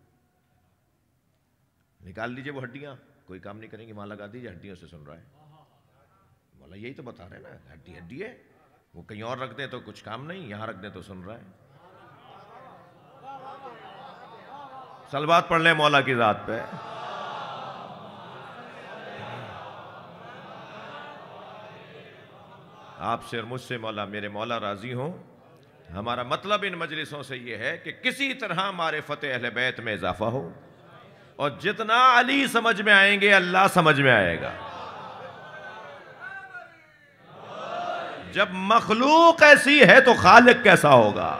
نکال لیجئے وہ ہڈیاں، کوئی کام نہیں کریں گے. وہاں لگا دیجئے، ہڈیوں سے سن رہا ہے. مولا یہی تو بتا رہے ہیں نا، ہڈی ہڈی ہے. وہ کہیں اور رکھ دیں تو کچھ کام نہیں، یہاں رکھ دیں تو سن رہا ہے. صلوات پڑھ لیں مولا کی ذات پہ. آپ سے اور مجھ سے مولا، میرے مولا راضی ہوں. ہمارا مطلب ان مجلسوں سے یہ ہے کہ کسی طرح معرفت اہل بیت میں اضافہ ہو، اور جتنا علی سمجھ میں آئیں گے اللہ سمجھ میں آئے گا. جب مخلوق ایسی ہے تو خالق کیسا ہوگا؟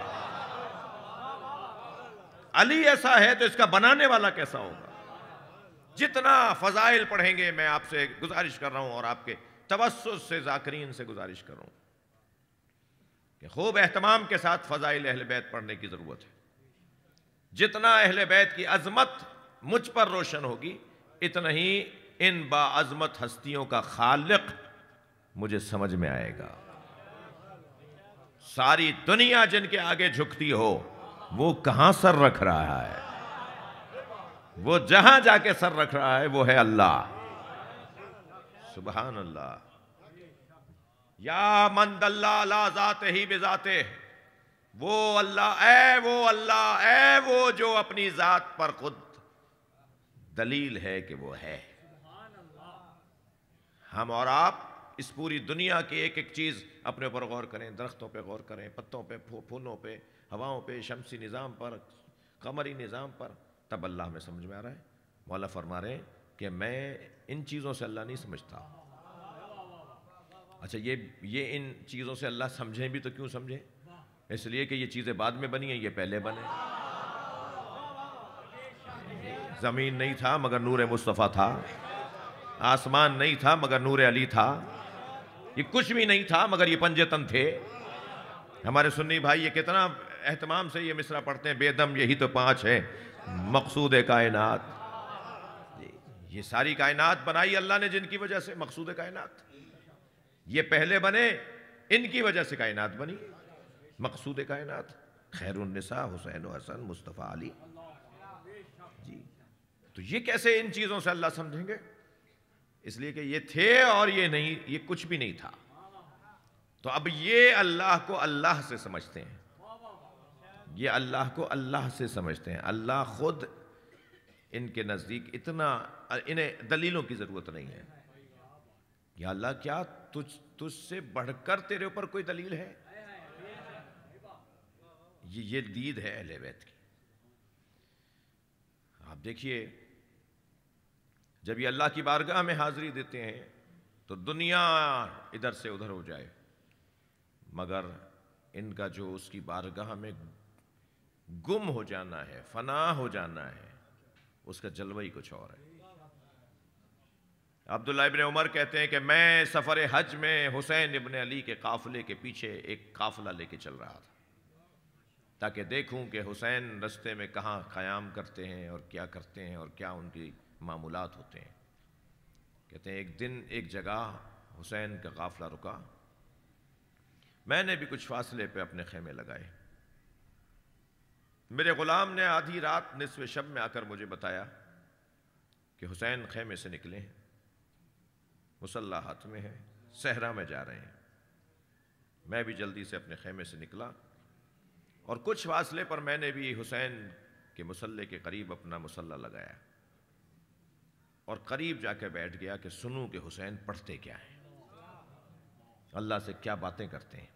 علی ایسا ہے تو اس کا بنانے والا کیسا ہوگا؟ جتنا فضائل پڑھیں گے، میں آپ سے گزارش کر رہا ہوں اور آپ کے توسط سے ذاکرین سے گزارش کر رہا ہوں کہ خوب اہتمام کے ساتھ فضائل اہل بیت پڑھنے کی ضرورت ہے. جتنا اہل بیت کی عظمت مجھ پر روشن ہوگی، اتنا ہی ان باعظمت ہستیوں کا خالق مجھے سمجھ میں آئے گا. ساری دنیا جن کے آگے جھکتی ہو، وہ کہاں سر رکھ رہا ہے؟ وہ جہاں جا کے سر رکھ رہا ہے وہ ہے اللہ. سبحان اللہ. یا من دل علی ذاتہ بذاتہ، وہ اللہ، اے وہ جو اپنی ذات پر خود دلیل ہے کہ وہ ہے. ہم اور آپ اس پوری دنیا کی ایک ایک چیز اپنے اوپر غور کریں. درختوں پہ غور کریں، پتوں پہ، پھولوں پہ، ہواؤں پہ، شمسی نظام پر، قمری نظام پر، تب اللہ ہمیں سمجھ میں آ رہا ہے. مولا فرما رہے ہیں کہ میں ان چیزوں سے اللہ نہیں سمجھتا. اچھا یہ ان چیزوں سے اللہ سمجھیں بھی تو کیوں سمجھیں؟ اس لیے کہ یہ چیزیں بعد میں بنی ہیں، یہ پہلے بنے. زمین نہیں تھا مگر نور مصطفیٰ تھا، آسمان نہیں تھا مگر نور علی تھا، یہ کچھ بھی نہیں تھا مگر یہ پنجتن تھے. ہمارے سنی بھائی یہ کتنا اہتمام سے یہ مصرع پڑھتے ہیں، بے دم یہی تو پانچ ہے مقصود کائنات. یہ ساری کائنات بنائی اللہ نے جن کی وجہ سے، مقصود کائنات. یہ پہلے بنے، ان کی وجہ سے کائنات بنی. مقصود کائنات خیر النساء حسین و حسن مصطفیٰ علی. جی تو یہ کیسے ان چیزوں سے اللہ سمجھیں گے؟ اس لیے کہ یہ تھے اور یہ نہیں، یہ کچھ بھی نہیں تھا. تو اب یہ اللہ کو اللہ سے سمجھتے ہیں، یہ اللہ کو اللہ سے سمجھتے ہیں. اللہ خود ان کے نزدیک اتنا، انہیں دلیلوں کی ضرورت نہیں ہے. یا اللہ کیا تجھ سے بڑھ کر تیرے اوپر کوئی دلیل ہے؟ یہ دید ہے اہل بیت کی. آپ دیکھیے جب یہ اللہ کی بارگاہ میں حاضری دیتے ہیں تو دنیا ادھر سے ادھر ہو جائے، مگر ان کا جو اس کی بارگاہ میں گم ہو جانا ہے، فنا ہو جانا ہے، اس کا جلوہ ہی کچھ اور ہے. عبداللہ ابن عمر کہتے ہیں کہ میں سفر حج میں حسین ابن علی کے قافلے کے پیچھے ایک قافلہ لے کے چل رہا تھا تاکہ دیکھوں کہ حسین رستے میں کہاں قیام کرتے ہیں اور کیا کرتے ہیں اور کیا ان کی معمولات ہوتے ہیں. کہتے ہیں ایک دن ایک جگہ حسین کا قافلہ رکا، میں نے بھی کچھ فاصلے پہ اپنے خیمے لگائے. میرے غلام نے آدھی رات نصف شب میں آ کر مجھے بتایا کہ حسین خیمے سے نکلے ہیں، مصلی ہاتھ میں ہے، صحرا میں جا رہے ہیں. میں بھی جلدی سے اپنے خیمے سے نکلا اور کچھ فاصلے پر میں نے بھی حسین کے مصلی کے قریب اپنا مصلی لگایا اور قریب جا کے بیٹھ گیا کہ سنوں کہ حسین پڑھتے کیا ہیں، اللہ سے کیا باتیں کرتے ہیں۔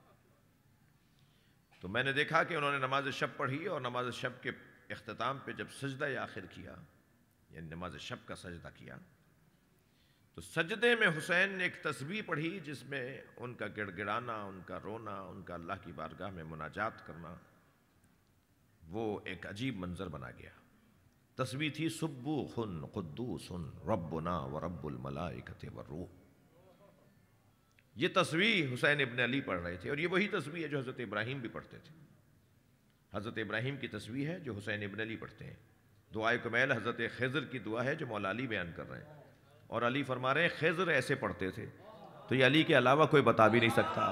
تو میں نے دیکھا کہ انہوں نے نماز شب پڑھی، اور نماز شب کے اختتام پہ جب سجدہ آخر کیا، یعنی نماز شب کا سجدہ کیا، تو سجدے میں حسین نے ایک تسبیح پڑھی جس میں ان کا گڑ گڑانا، ان کا رونا، ان کا اللہ کی بارگاہ میں مناجات کرنا، وہ ایک عجیب منظر بنا گیا۔ تسبیح تھی سبوح قدوس ربنا ورب الملائکۃ والروح۔ یہ تسبیح حسین ابن علی پڑھ رہے تھے، اور یہ وہی تسبیح ہے جو حضرت ابراہیم بھی پڑھتے تھے۔ حضرت ابراہیم کی تسبیح ہے جو حسین ابن علی پڑھتے ہیں۔ دعائے کمیل حضرت خضر کی دعا ہے جو مولا علی بیان کر رہے ہیں، اور علی فرما رہے ہیں خضر ایسے پڑھتے تھے، تو یہ علی کے علاوہ کوئی بتا بھی نہیں سکتا۔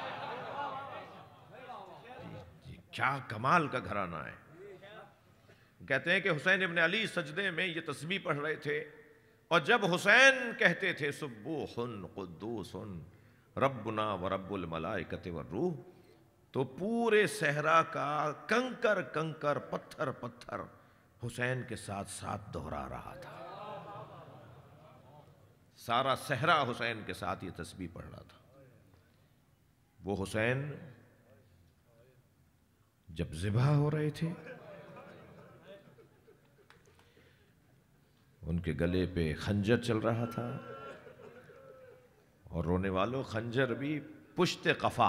جی کیا کمال کا گھرانہ ہے۔ کہتے ہیں کہ حسین ابن علی سجدے میں یہ تسبیح پڑھ رہے تھے، اور جب حسین کہتے تھے سبوح قدوس ربنا ورب الملائکۃ والروح، تو پورے صحرا کا کنکر کنکر، پتھر پتھر حسین کے ساتھ ساتھ دہرا رہا تھا۔ سارا صحرا حسین کے ساتھ یہ تسبیح پڑھ رہا تھا۔ وہ حسین جب ذبح ہو رہے تھے، ان کے گلے پہ خنجر چل رہا تھا، اور رونے والوں خنجر بھی پشت قفا،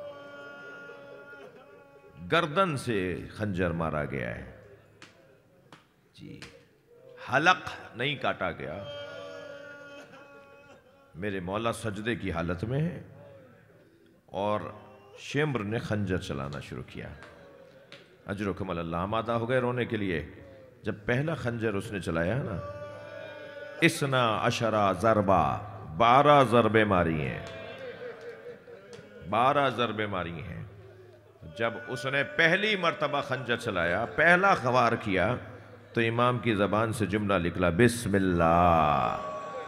گردن سے خنجر مارا گیا ہے جی، حلق نہیں کاٹا گیا۔ میرے مولا سجدے کی حالت میں ہے، اور شمر نے خنجر چلانا شروع کیا۔ اجر و کمل اللہ آمادہ ہو گئے رونے کے لیے۔ جب پہلا خنجر اس نے چلایا نا، اسنا عشرہ ضربہ، 12 ضربیں ماری ہیں، 12 ضربیں ماری ہیں۔ جب اس نے پہلی مرتبہ خنجر چلایا، پہلا خوار کیا، تو امام کی زبان سے جملہ نکلا بسم اللہ۔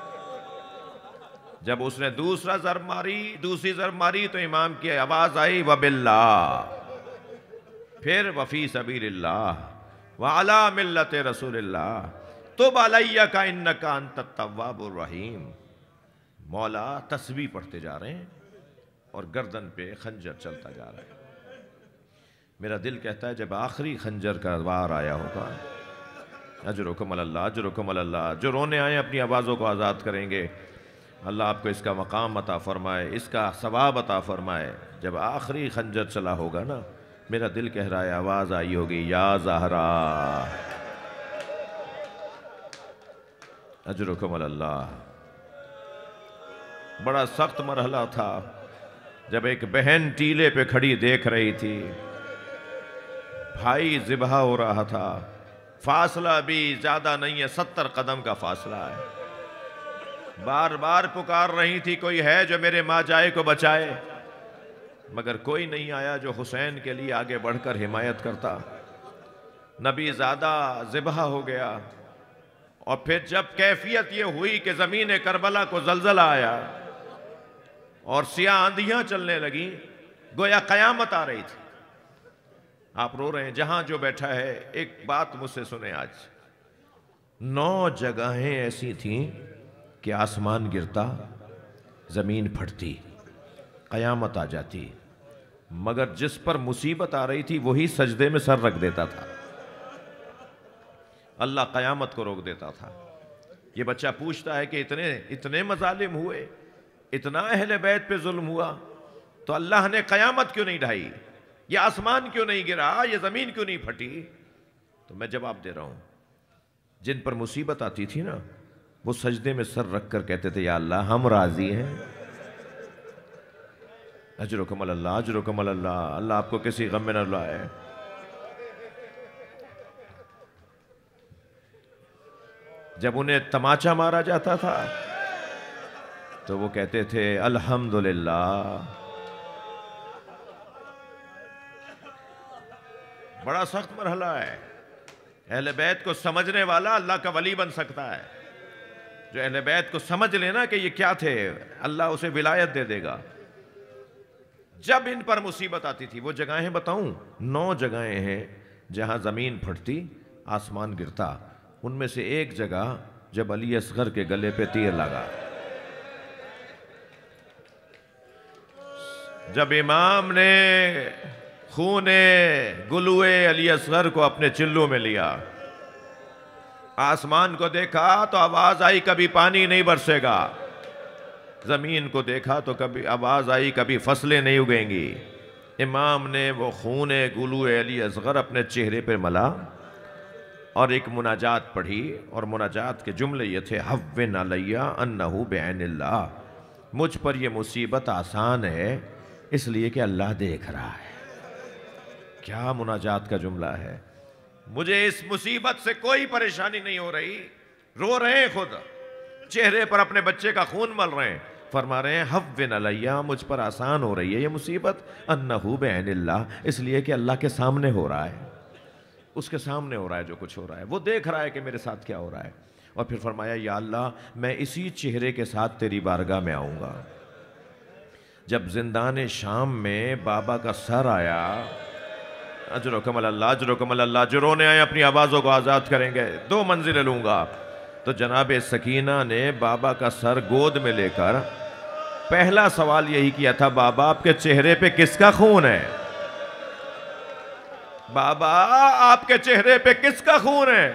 جب اس نے دوسری ضرب ماری تو امام کی آواز آئی وباللہ، پھر وفی سبیل اللہ وعلی ملت رسول اللہ تب علیک انک انت التواب الرحیم۔ مولا تسبیح پڑھتے جا رہے ہیں اور گردن پہ خنجر چلتا جا رہا ہے۔ میرا دل کہتا ہے جب آخری خنجر کا وار آیا ہوگا، اجرکم اللہ، اجرکم اللہ، جو رونے آئے اپنی آوازوں کو آزاد کریں گے، اللہ آپ کو اس کا مقام عطا فرمائے، اس کا ثواب عطا فرمائے۔ جب آخری خنجر چلا ہوگا نا، میرا دل کہہ رہا ہے آواز آئی ہوگی یا زہرا، اجرکم اللہ۔ بڑا سخت مرحلہ تھا جب ایک بہن ٹیلے پہ کھڑی دیکھ رہی تھی، بھائی ذبح ہو رہا تھا، فاصلہ بھی زیادہ نہیں ہے، 70 قدم کا فاصلہ ہے، بار بار پکار رہی تھی کوئی ہے جو میرے ماں جائے کو بچائے، مگر کوئی نہیں آیا جو حسین کے لیے آگے بڑھ کر حمایت کرتا۔ نبی زادہ ذبح ہو گیا، اور پھر جب کیفیت یہ ہوئی کہ زمین کربلا کو زلزلہ آیا اور سیاہ آندھیاں چلنے لگیں، گویا قیامت آ رہی تھی۔ آپ رو رہے ہیں، جہاں جو بیٹھا ہے ایک بات مجھ سے سنیں، آج 9 جگہیں ایسی تھیں کہ آسمان گرتا، زمین پھٹتی، قیامت آ جاتی، مگر جس پر مصیبت آ رہی تھی وہی سجدے میں سر رکھ دیتا تھا، اللہ قیامت کو روک دیتا تھا۔ یہ بچہ پوچھتا ہے کہ اتنے مظالم ہوئے، اتنا اہل بیت پہ ظلم ہوا، تو اللہ نے قیامت کیوں نہیں ڈھائی؟ یہ آسمان کیوں نہیں گرا؟ یہ زمین کیوں نہیں پھٹی؟ تو میں جواب دے رہا ہوں، جن پر مصیبت آتی تھی نا، وہ سجدے میں سر رکھ کر کہتے تھے یا اللہ ہم راضی ہیں۔ اجرکم اللہ، اجرکم اللہ، اللہ آپ کو کسی غم میں نہ لائے۔ جب انہیں تماچا مارا جاتا تھا تو وہ کہتے تھے الحمدللہ۔ بڑا سخت مرحلہ ہے۔ اہل بیت کو سمجھنے والا اللہ کا ولی بن سکتا ہے، جو اہل بیت کو سمجھ لینا کہ یہ کیا تھے، اللہ اسے ولایت دے دے گا۔ جب ان پر مصیبت آتی تھی، وہ جگہیں بتاؤں، 9 جگہیں ہیں جہاں زمین پھٹتی، آسمان گرتا، ان میں سے ایک جگہ جب علی اصغر کے گلے پہ تیر لگا، جب امام نے خون گلوئے علی اصغر کو اپنے چلو میں لیا، آسمان کو دیکھا تو آواز آئی کبھی پانی نہیں برسے گا، زمین کو دیکھا تو کبھی آواز آئی کبھی فصلیں نہیں اگیں گی۔ امام نے وہ خون گلوئے علی اصغر اپنے چہرے پر ملا اور ایک مناجات پڑھی، اور مناجات کے جملے یہ تھے: ہون علی انہ بعین اللہ، مجھ پر یہ مصیبت آسان ہے اس لیے کہ اللہ دیکھ رہا ہے۔ کیا مناجات کا جملہ ہے! مجھے اس مصیبت سے کوئی پریشانی نہیں ہو رہی، رو رہے ہیں خود، چہرے پر اپنے بچے کا خون مل رہے ہیں، فرما رہے ہیں ہون علی، مجھ پر آسان ہو رہی ہے یہ مصیبت، انہ بعین اللہ، اس لیے کہ اللہ کے سامنے ہو رہا ہے، اس کے سامنے ہو رہا ہے جو کچھ ہو رہا ہے، وہ دیکھ رہا ہے کہ میرے ساتھ کیا ہو رہا ہے۔ اور پھر فرمایا یا اللہ میں اسی چہرے کے ساتھ تیری بارگاہ میں آؤں گا۔ جب زندان شام میں بابا کا سر آیا، اجرکم اللہ، اجرکم اللہ، جو رونے آئے اپنی آوازوں کو آزاد کریں گے، 2 منزلیں لوں گا، تو جناب سکینہ نے بابا کا سر گود میں لے کر پہلا سوال یہی کیا تھا: بابا آپ کے چہرے پہ کس کا خون ہے؟ بابا آپ کے چہرے پہ کس کا خون ہے؟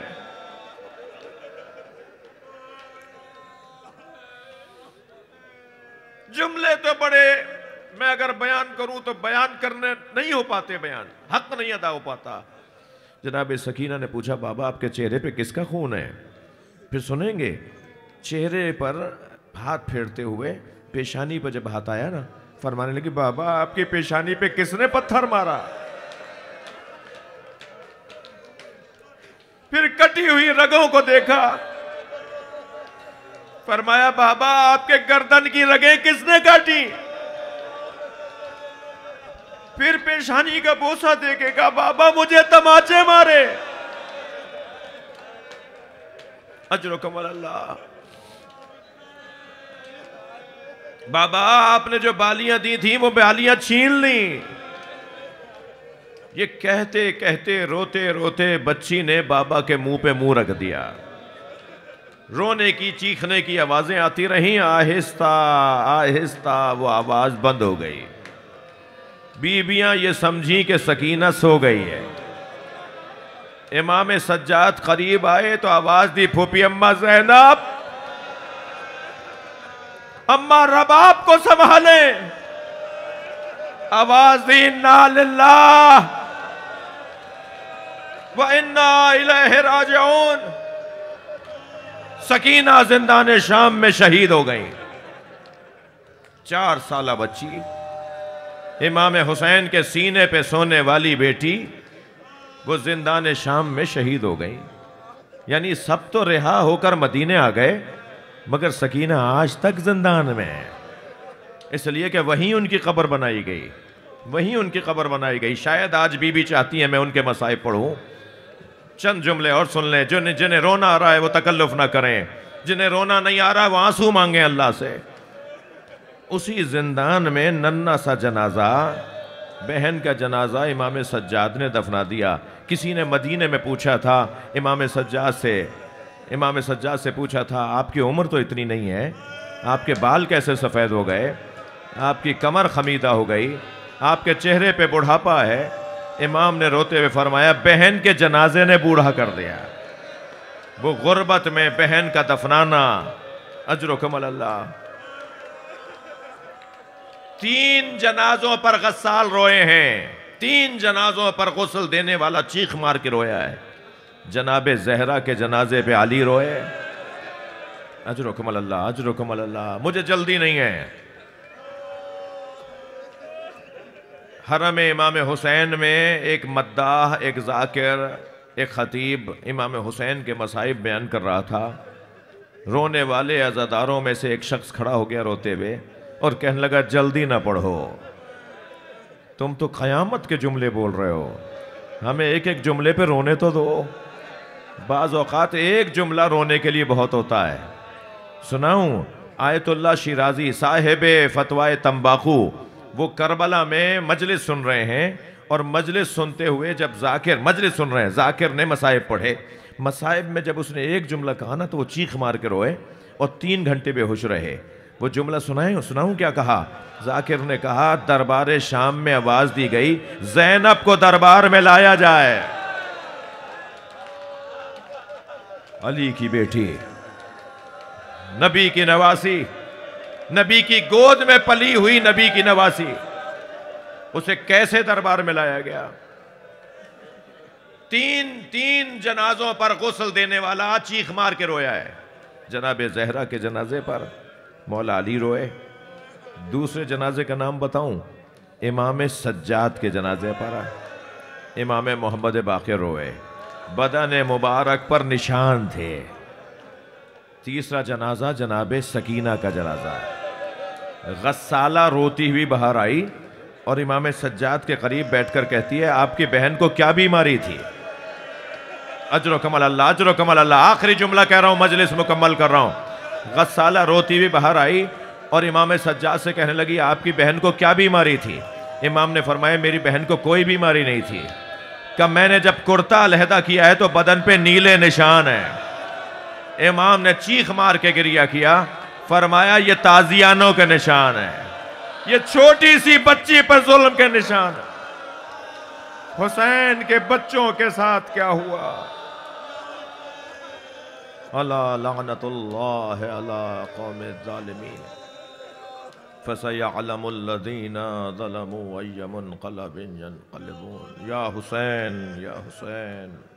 جملے تو بڑے، میں اگر بیان کروں تو بیان کرنے نہیں ہو پاتے، بیان حق نہیں ادا ہو پاتا۔ جناب سکینہ نے پوچھا بابا آپ کے چہرے پہ کس کا خون ہے؟ پھر سنیں گے چہرے پر ہاتھ پھیرتے ہوئے پیشانی پہ جب ہاتھ آیا نا، فرمانے لگی بابا آپ کی پیشانی پہ کس نے پتھر مارا؟ پھر کٹی ہوئی رگوں کو دیکھا، فرمایا بابا آپ کے گردن کی رگیں کس نے کاٹی؟ پھر پیشانی کا بوسہ دیکھے گا، بابا مجھے تماچے مارے۔ اجرکم اللہ، بابا آپ نے جو بالیاں دی تھیں وہ بالیاں چھین لیں۔ یہ کہتے کہتے روتے روتے بچی نے بابا کے منہ پہ منہ رکھ دیا، رونے کی چیخنے کی آوازیں آتی رہیں، آہستہ آہستہ وہ آواز بند ہو گئی۔ بیویاں یہ سمجھیں کہ سکینہ سو گئی ہے۔ امام سجاد قریب آئے تو آواز دی پھوپھی اماں زینب، اماں رباب کو سنبھالیں۔ آواز دی انا للہ و انا الیہ راجعون۔ سکینہ زندان شام میں شہید ہو گئیں، 4 سالہ بچی، امام حسین کے سینے پہ سونے والی بیٹی، وہ زندان شام میں شہید ہو گئیں۔ یعنی سب تو رہا ہو کر مدینے آ گئے، مگر سکینہ آج تک زندان میں ہے، اس لیے کہ وہیں ان کی قبر بنائی گئی، وہیں ان کی قبر بنائی گئی۔ شاید آج بی بی چاہتی ہیں میں ان کے مصائب پڑھوں، چند جملے اور سن لیں۔ جنہیں رونا آ رہا ہے وہ تکلف نہ کریں، جنہیں رونا نہیں آ رہا وہ آنسو مانگیں اللہ سے۔ اسی زندان میں ننھا سا جنازہ، بہن کا جنازہ امام سجاد نے دفنا دیا۔ کسی نے مدینے میں پوچھا تھا امام سجاد سے پوچھا تھا آپ کی عمر تو اتنی نہیں ہے، آپ کے بال کیسے سفید ہو گئے، آپ کی کمر خمیدہ ہو گئی، آپ کے چہرے پہ بڑھاپا ہے؟ امام نے روتے ہوئے فرمایا بہن کے جنازے نے بوڑھا کر دیا۔ وہ غربت میں بہن کا دفنانا، اجرکم اللہ۔ 3 جنازوں پر غسال روئے ہیں، 3 جنازوں پر غسل دینے والا چیخ مار کے رویا ہے۔ جناب زہرا کے جنازے پہ علی روئے، اجرکم اللہ، اجرکم اللہ۔ مجھے جلدی نہیں ہے۔ حرم امام حسین میں ایک مداح، ایک ذاکر، ایک خطیب امام حسین کے مصائب بیان کر رہا تھا۔ رونے والے عزاداروں میں سے ایک شخص کھڑا ہو گیا روتے ہوئے اور کہنے لگا جلدی نہ پڑھو، تم تو قیامت کے جملے بول رہے ہو، ہمیں ایک ایک جملے پہ رونے تو دو۔ بعض اوقات ایک جملہ رونے کے لیے بہت ہوتا ہے۔ سناؤں؟ آیت اللہ شیرازی صاحب فتوائے تمباکو، وہ کربلا میں مجلس سن رہے ہیں، اور مجلس سنتے ہوئے جب مجلس سن رہے ہیں، ذاکر نے مصائب پڑھے، مصائب میں جب اس نے ایک جملہ کہا نا تو وہ چیخ مار کے روئے اور 3 گھنٹے بے ہوش رہے. وہ جملہ سناؤں کیا کہا؟ ذاکر نے کہا دربار شام میں آواز دی گئی زینب کو دربار میں لایا جائے. علی کی بیٹی، نبی کی نواسی، نبی کی گود میں پلی ہوئی نبی کی نواسی، اسے کیسے دربار میں لایا گیا؟ تین جنازوں پر غسل دینے والا چیخ مار کے رویا ہے. جناب زہرا کے جنازے پر مولا علی روئے. دوسرے جنازے کا نام بتاؤں؟ امام سجاد کے جنازے پر امام محمد باقر روئے، بدن مبارک پر نشان تھے. تیسرا جنازہ جناب سکینہ کا جنازہ. غسالہ روتی ہوئی باہر آئی اور امام سجاد کے قریب بیٹھ کر کہتی ہے آپ کی بہن کو کیا بیماری تھی؟ اجر و کمال اللہ، اجر و کمال اللہ. آخری جملہ کہہ رہا ہوں، مجلس مکمل کر رہا ہوں. غسالہ روتی ہوئی باہر آئی اور امام سجاد سے کہنے لگی آپ کی بہن کو کیا بیماری تھی؟ امام نے فرمایا میری بہن کو کوئی بیماری نہیں تھی. کہ میں نے جب کرتا علیحدہ کیا ہے تو بدن پہ نیلے نشان ہیں. امام نے چیخ مار کے گریہ کیا، فرمایا یہ تازیانوں کے نشان ہیں، یہ چھوٹی سی بچی پر ظلم کے نشان ہیں. حسین کے بچوں کے ساتھ کیا ہوا؟ الا لعنت اللہ علی قوم الظالمین فسیعلم الذین ظلموا ای منقلب ینقلبون. یا حسین، یا حسین.